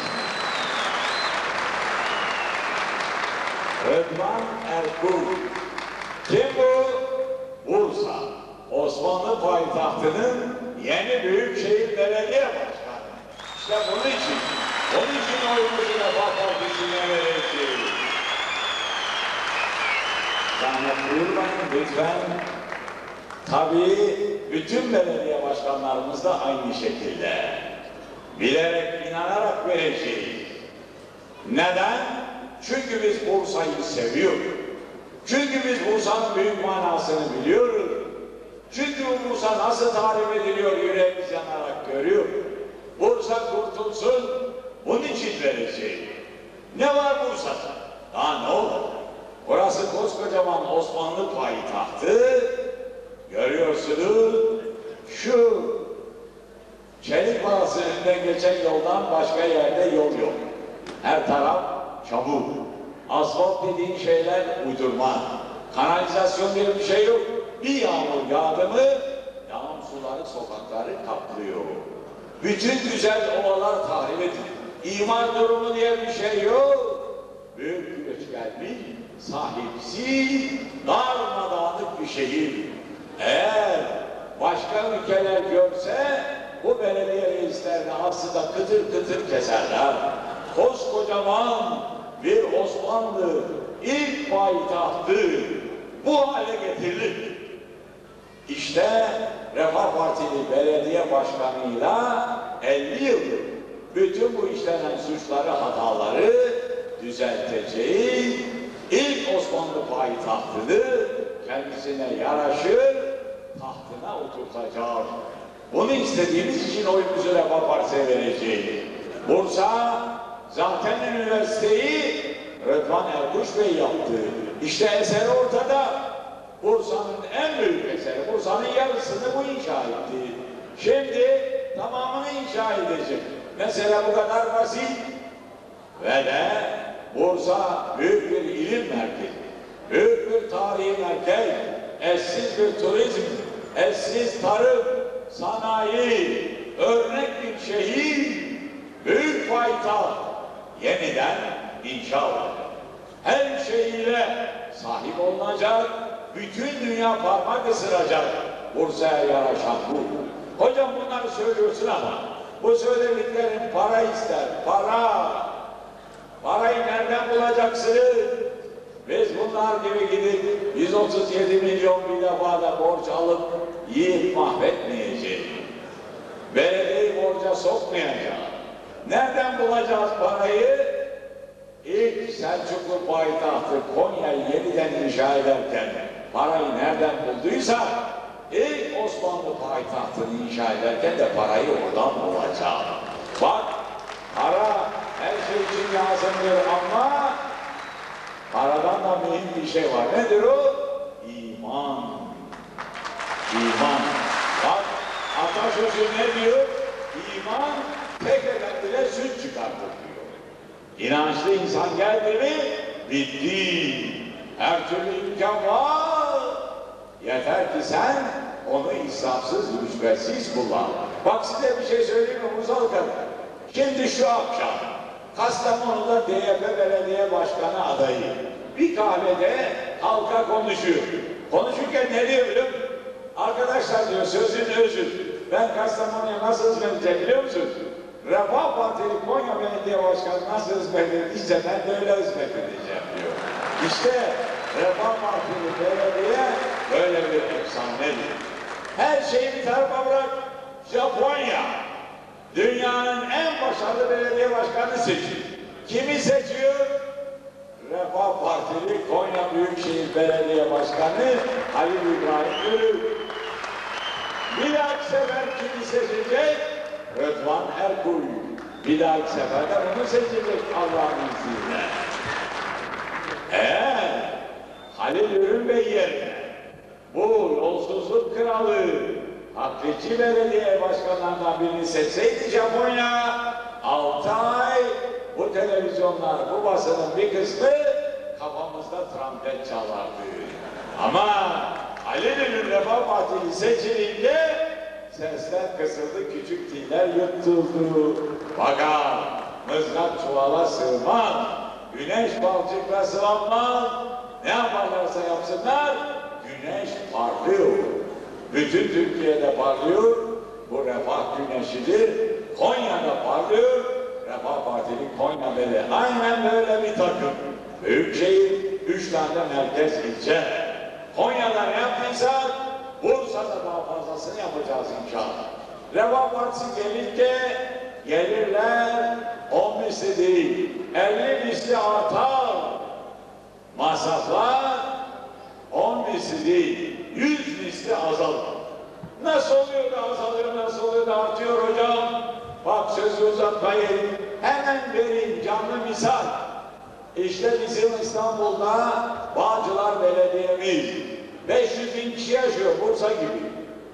Rıdvan Erkuş. Kim bu? Bursa. Osmanlı payitahtının yeni Büyükşehir Belediye Başkanı. İşte onun için oyumuzu Refah Partisi'ne vereceğiz. Zahmet buyurmayın lütfen. Tabii bütün belediye başkanlarımız da aynı şekilde. Bilerek, inanarak vereceğiz. Neden? Çünkü biz Bursa'yı seviyoruz. Çünkü biz Bursa'nın büyük manasını biliyoruz. Çünkü Bursa nasıl tarif ediliyor yüreğimiz yanarak görüyor. Bursa kurtulsun, bunun için vereceğiz. Ne var Bursa'da? Daha ne olur? Burası koskocaman Osmanlı payitahtı. Görüyorsunuz, şu Çelik Bağısı önünden geçen yoldan başka yerde yol yok. Her taraf çamur. Asfalt dediğin şeyler uydurma. Kanalizasyon diye bir şey yok. Bir yağmur yağdı mı, yağmur suları sokakları kaplıyor. Bütün güzel ovalar tahrip edilir. İmar durumu diye bir şey yok. Büyük güneş gelmiş, sahipsiz, darmadağınık bir şehir. Eğer başka ülkeler görse, bu belediye reislerini aslında kıtır kıtır keserler. Koskocaman bir Osmanlı ilk payitahtı bu hale getirilir. İşte Refah Partili belediye başkanıyla 50 yıldır bütün bu işlenen suçları, hataları düzelteceğiz. İlk Osmanlı payitahtıdır, kendisine yaraşır, tahtına oturtacağız. Bunu istediğimiz için oyumuzu Refah Partisi'ne vereceğiz. Bursa zaten üniversiteyi Rıdvan Erkuş Bey yaptı. İşte eseri ortada. Bursa'nın en büyük eseri. Bursa'nın yarısını bu inşa etti. Şimdi tamamını inşa edecek. Mesela bu kadar basit. Ve de Bursa büyük bir ilim merkezi. Büyük bir tarihi merkez. Eşsiz bir turizm. Eşsiz tarım, sanayi, örnek bir şehir. Büyük payitaht yeniden inşa olacak. Her şeyiyle sahip olunacak, bütün dünya parmak ısıracak. Bursa'ya yaraşan bu. Hocam bunları söylüyorsun ama bu söylediklerin para ister, para. Parayı nereden bulacaksın? Biz bunlar gibi gidip 137 milyon bir defa da borç alıp yiyip mahvetmeyeceğiz. Belediyeyi borca sokmayacağız. Nereden bulacağız parayı? İlk Selçuklu payitahtı Konya'yı yeniden inşa ederken parayı nereden bulduysa ilk Osmanlı payitahtını inşa ederken de parayı oradan bulacağız. Bak, para her şey için lazımdır ama paradan da mühim bir şey var. Nedir o? İman. İman. Bak, atasözü ne diyor? İman tek eden bile süt çıkartır diyor. İnançlı insan geldi mi bitti. Her türlü imkan var. Yeter ki sen onu israfsız, rüşvetsiz kullan. Bak size bir şey söyleyeyim mi Mustafa? Şimdi şu akşam Kastamonu'da DYP Belediye Başkanı adayı. Bir kahvede halka konuşuyor. Konuşurken ne diyor biliyor musun? Arkadaşlar diyor, sözün özü. Ben Kastamonu'ya nasıl hizmet edeceğim biliyor musun? Refah Partili Konya Belediye Başkanı nasıl hizmet edildiyse ben de öyle hizmet edeceğim diyor. İşte Refah Partili Belediye böyle bir efsanedir. Her şeyi bir tarafa bırak. Japonya dünyanın en başarılı belediye başkanı seçiyor. Kimi seçiyor? Refah Partili Konya Büyükşehir Belediye Başkanı Halil İbrahim Gürül. Bir dahaki sefer kimi seçecek? Rıdvan Erkul. Bir dahaki sefer de onu seçecek Allah'ın izniyle. Eğer Halil Ürün Bey yerine bu yolsuzluk kralı Hakkıcı Belediye Başkanlarından birini seçseydi Japonya, 6 ay bu televizyonlar, bu basının bir kısmı kafamızda trompet çalardı. Ama Halil Ürün Refah Partili seçilince sesler kısıldı, küçük diller yutuldu. Fakat mızrak çuvala sığmaz, güneş balçıkla sıvanmaz. Ne yaparlarsa yapsınlar, güneş parlıyor. Bütün Türkiye'de parlıyor, bu refah güneşidir. Konya'da parlıyor, Refah Partili Konya Belediye. Aynen böyle bir takım. Büyükşehir, 3 tane merkez ilçe. Konya'da ne yaptıysak, Bursa'da daha fazlasını yapacağız inşallah. Refah Partisi gelince, gelirler 10 misli değil, 50 misli artar. Masraflar 10 misli değil, 100 misli azalır. Nasıl oluyor da azalıyor, nasıl oluyor da artıyor hocam? Bak sözü uzatmayın, hemen vereyim canlı misal. İşte bizim İstanbul'da Bağcılar Belediye'miz 500 bin kişi yaşıyor, Bursa gibi.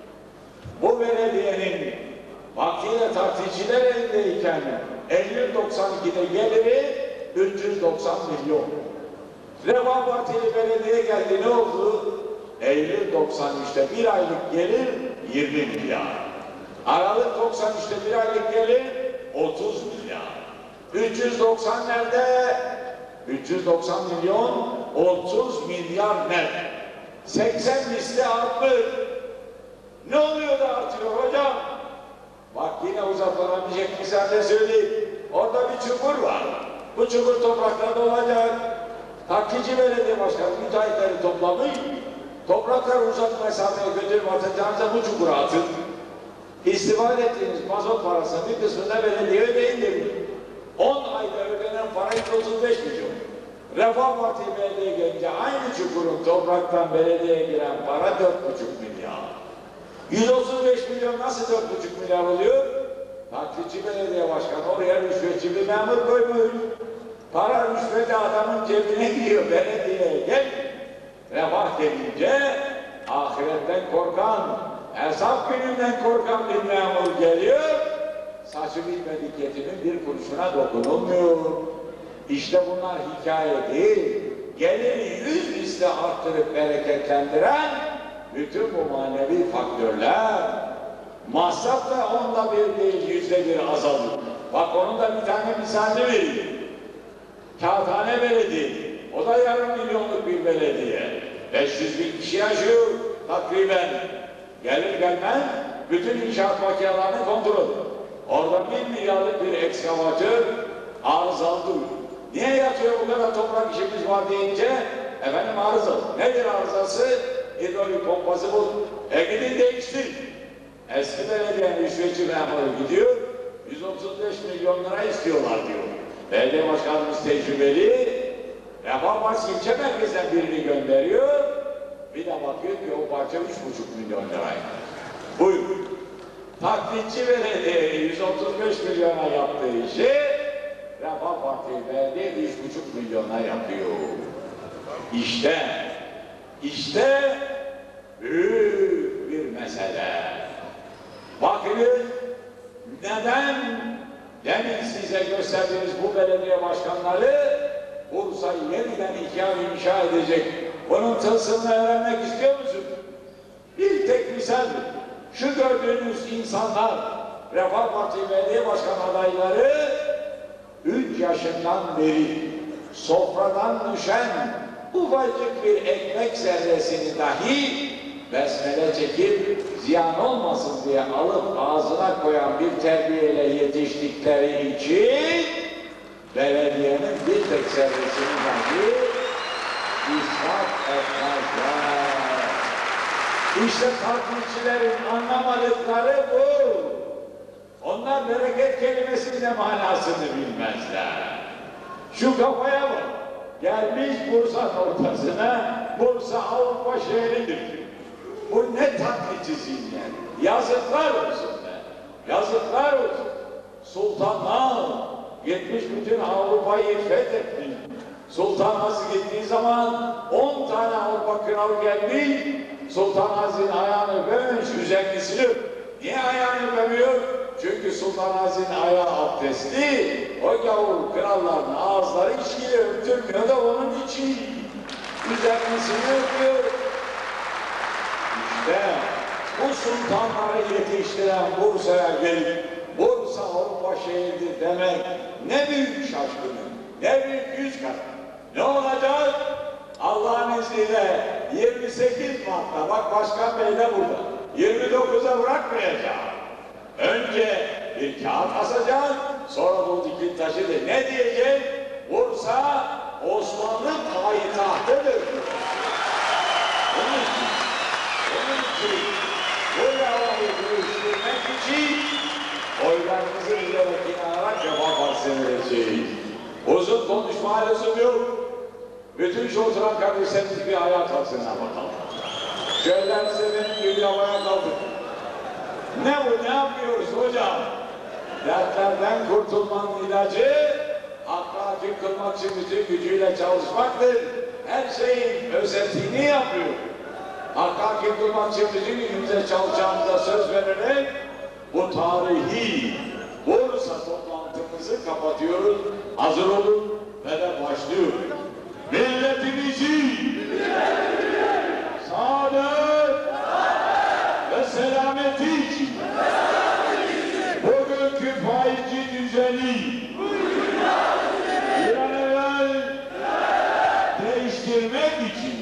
Bu belediyenin vaktiyle taksiciler elindeyken Eylül 92'de geliri 390 milyon. Refah Partili Belediye geldi, ne oldu? Eylül 93'te bir aylık gelir 20 milyar. Aralık 93'te bir aylık gelir 30 milyar. 390 nerede? 390 milyon 30 milyar nerede? 80 misli artmış. Ne oluyor da artıyor hocam? Bak yine uzatlanabilecek misalle söyleyeyim. Orada bir çukur var. Bu çukur topraklarda olacak. Hakkıcı Belediye Başkanı müteahhitleri toplamış. Topraklar uzak mesafeye götürüp atacağınıza bu çukura atın. İstifade ettiğiniz mazot parasının bir kısmını belediye ödeyin demiş. 10 ayda ödenen para 35 milyon. Refah Partili Belediye gelince aynı çukurun topraktan belediyeye giren para 4,5 milyar. 135 milyon nasıl 4,5 milyar oluyor? Taksitçi Belediye Başkanı oraya rüşvetçi bir memur koymuş. Para rüşveti adamın cebine gidiyor, belediyeye gel. Refah gelince ahiretten korkan, hesap gününden korkan bir memur geliyor. Saçı bilmedik yetimin bir kuruşuna dokunulmuyor. İşte bunlar hikaye değil. Geliri 100 misli arttırıp bereketlendiren bütün bu manevi faktörler. Masraf da onda bir değil, %1 azalır. Bak onun da bir tane misalini vereyim. Kağıthane Belediye, o da yarım milyonluk bir belediye. 500 bin kişi yaşıyor takriben. Gelir gelmez bütün inşaat makinelerini kontrol ediyor. Orada 1 milyarlık bir ekskavatör arızalı. Niye yatıyor bu kadar toprak işimiz var deyince? Efendim arızalı. Nedir arızası? Hidrolik pompası bu. Gidin değiştir. Eski belediyenin rüşvetçi memuru gidiyor, 135 milyon lira istiyorlar diyor. Belediye başkanımız tecrübeli, Refah Partisi ilçe merkezden birini gönderiyor, bir de bakıyor ki o parça 3,5 milyon liraydı. Buyur. Taklitçi belediye 135 milyona yaptığı işi, Refah Partisi belediye 3,5 milyona yapıyor. İşte büyük bir mesele. Bakın neden demin size gösterdiğimiz bu belediye başkanları Bursa'yı yeniden inşa edecek. Bunun tılsımını öğrenmek istiyor musun? Bir tek misal. Şu gördüğünüz insanlar Refah Partisi belediye başkan adayları 3 yaşından beri sofradan düşen ufacık bir ekmek zerresini dahi besmele çekip ziyan olmasın diye alıp ağzına koyan bir terbiyeyle yetiştikleri için belediyenin bir tek zerresini dahi israf etmezler. İşte takipçilerin anlamadıkları bu. Onlar bereket kelimesinin de manasını bilmezler. Şu kafaya bak. Gelmiş Bursa'nın ortasına, Bursa Avrupa şehridir. Bu ne taklici zihniyet. Yazıklar olsun be. Yazıklar olsun. Sultanlar gitmiş bütün Avrupa'yı fethetmiş. Sultan Aziz gittiği zaman 10 tane Avrupa kralı gelmiş. Sultan Aziz'in ayağını öpememiş, üzerlisini. Niye ayağını öpemiyor? Çünkü Sultan Aziz'in ayağı abdestli. O gavur kralların ağızları içkiyle öptürmüyor da onun için üzerlisini öpüyor. İşte bu sultanları yetiştiren Bursa'ya gelip Bursa Avrupa şehridir demek ne büyük şaşkınlık, ne büyük yüz kat. Ne olacak? Allah'ın izniyle 28 Mart'ta, bak Başkan Bey de burada, 29'a bırakmayacağım. Önce bir kağıt asacağız, sonra bu dikil taşıdır. Ne diyecek? Bursa Osmanlı payitahtıdır. Onun için bu yavayı görüştürmek için oylarımızı bilerek inanarak cevap bahsedeceğiz. Uzun konuşma lüzum yok. Bütün şu oturan kardeşlerimiz bir ayağa kalksınlar bakalım. Şöylerinize benim gibi havaya kaldık. Ne bu, ne yapıyoruz hocam? Dertlerden kurtulmanın ilacı, hakka hakim kılmak için bütün gücüyle çalışmaktır. Her şeyin özetini yapıyor. Hakka hakim kılmak için bütün gücümüze çalışacağımıza söz vererek bu tarihi Bursa toplantımızı kapatıyoruz. Hazır olun ve de başlıyoruz. Milletimizi saadet ve selameti için bugünkü faizci düzeni bir an evvel değiştirmek için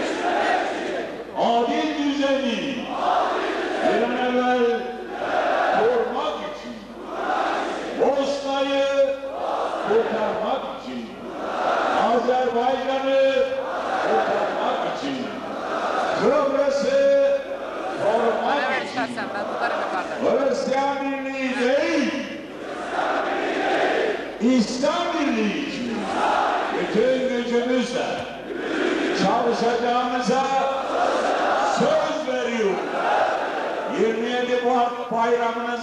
adil düzeni bir an evvel kurmak için Bosna'yı kurtarmak için Azerbaycan'ı kurtarmak için Kıbrıs'ı korumak için Hristiyan birliği değil, İslam birliği için bütün gücümüzle çalışacağımıza söz veriyorum. 27 Mart bayramınız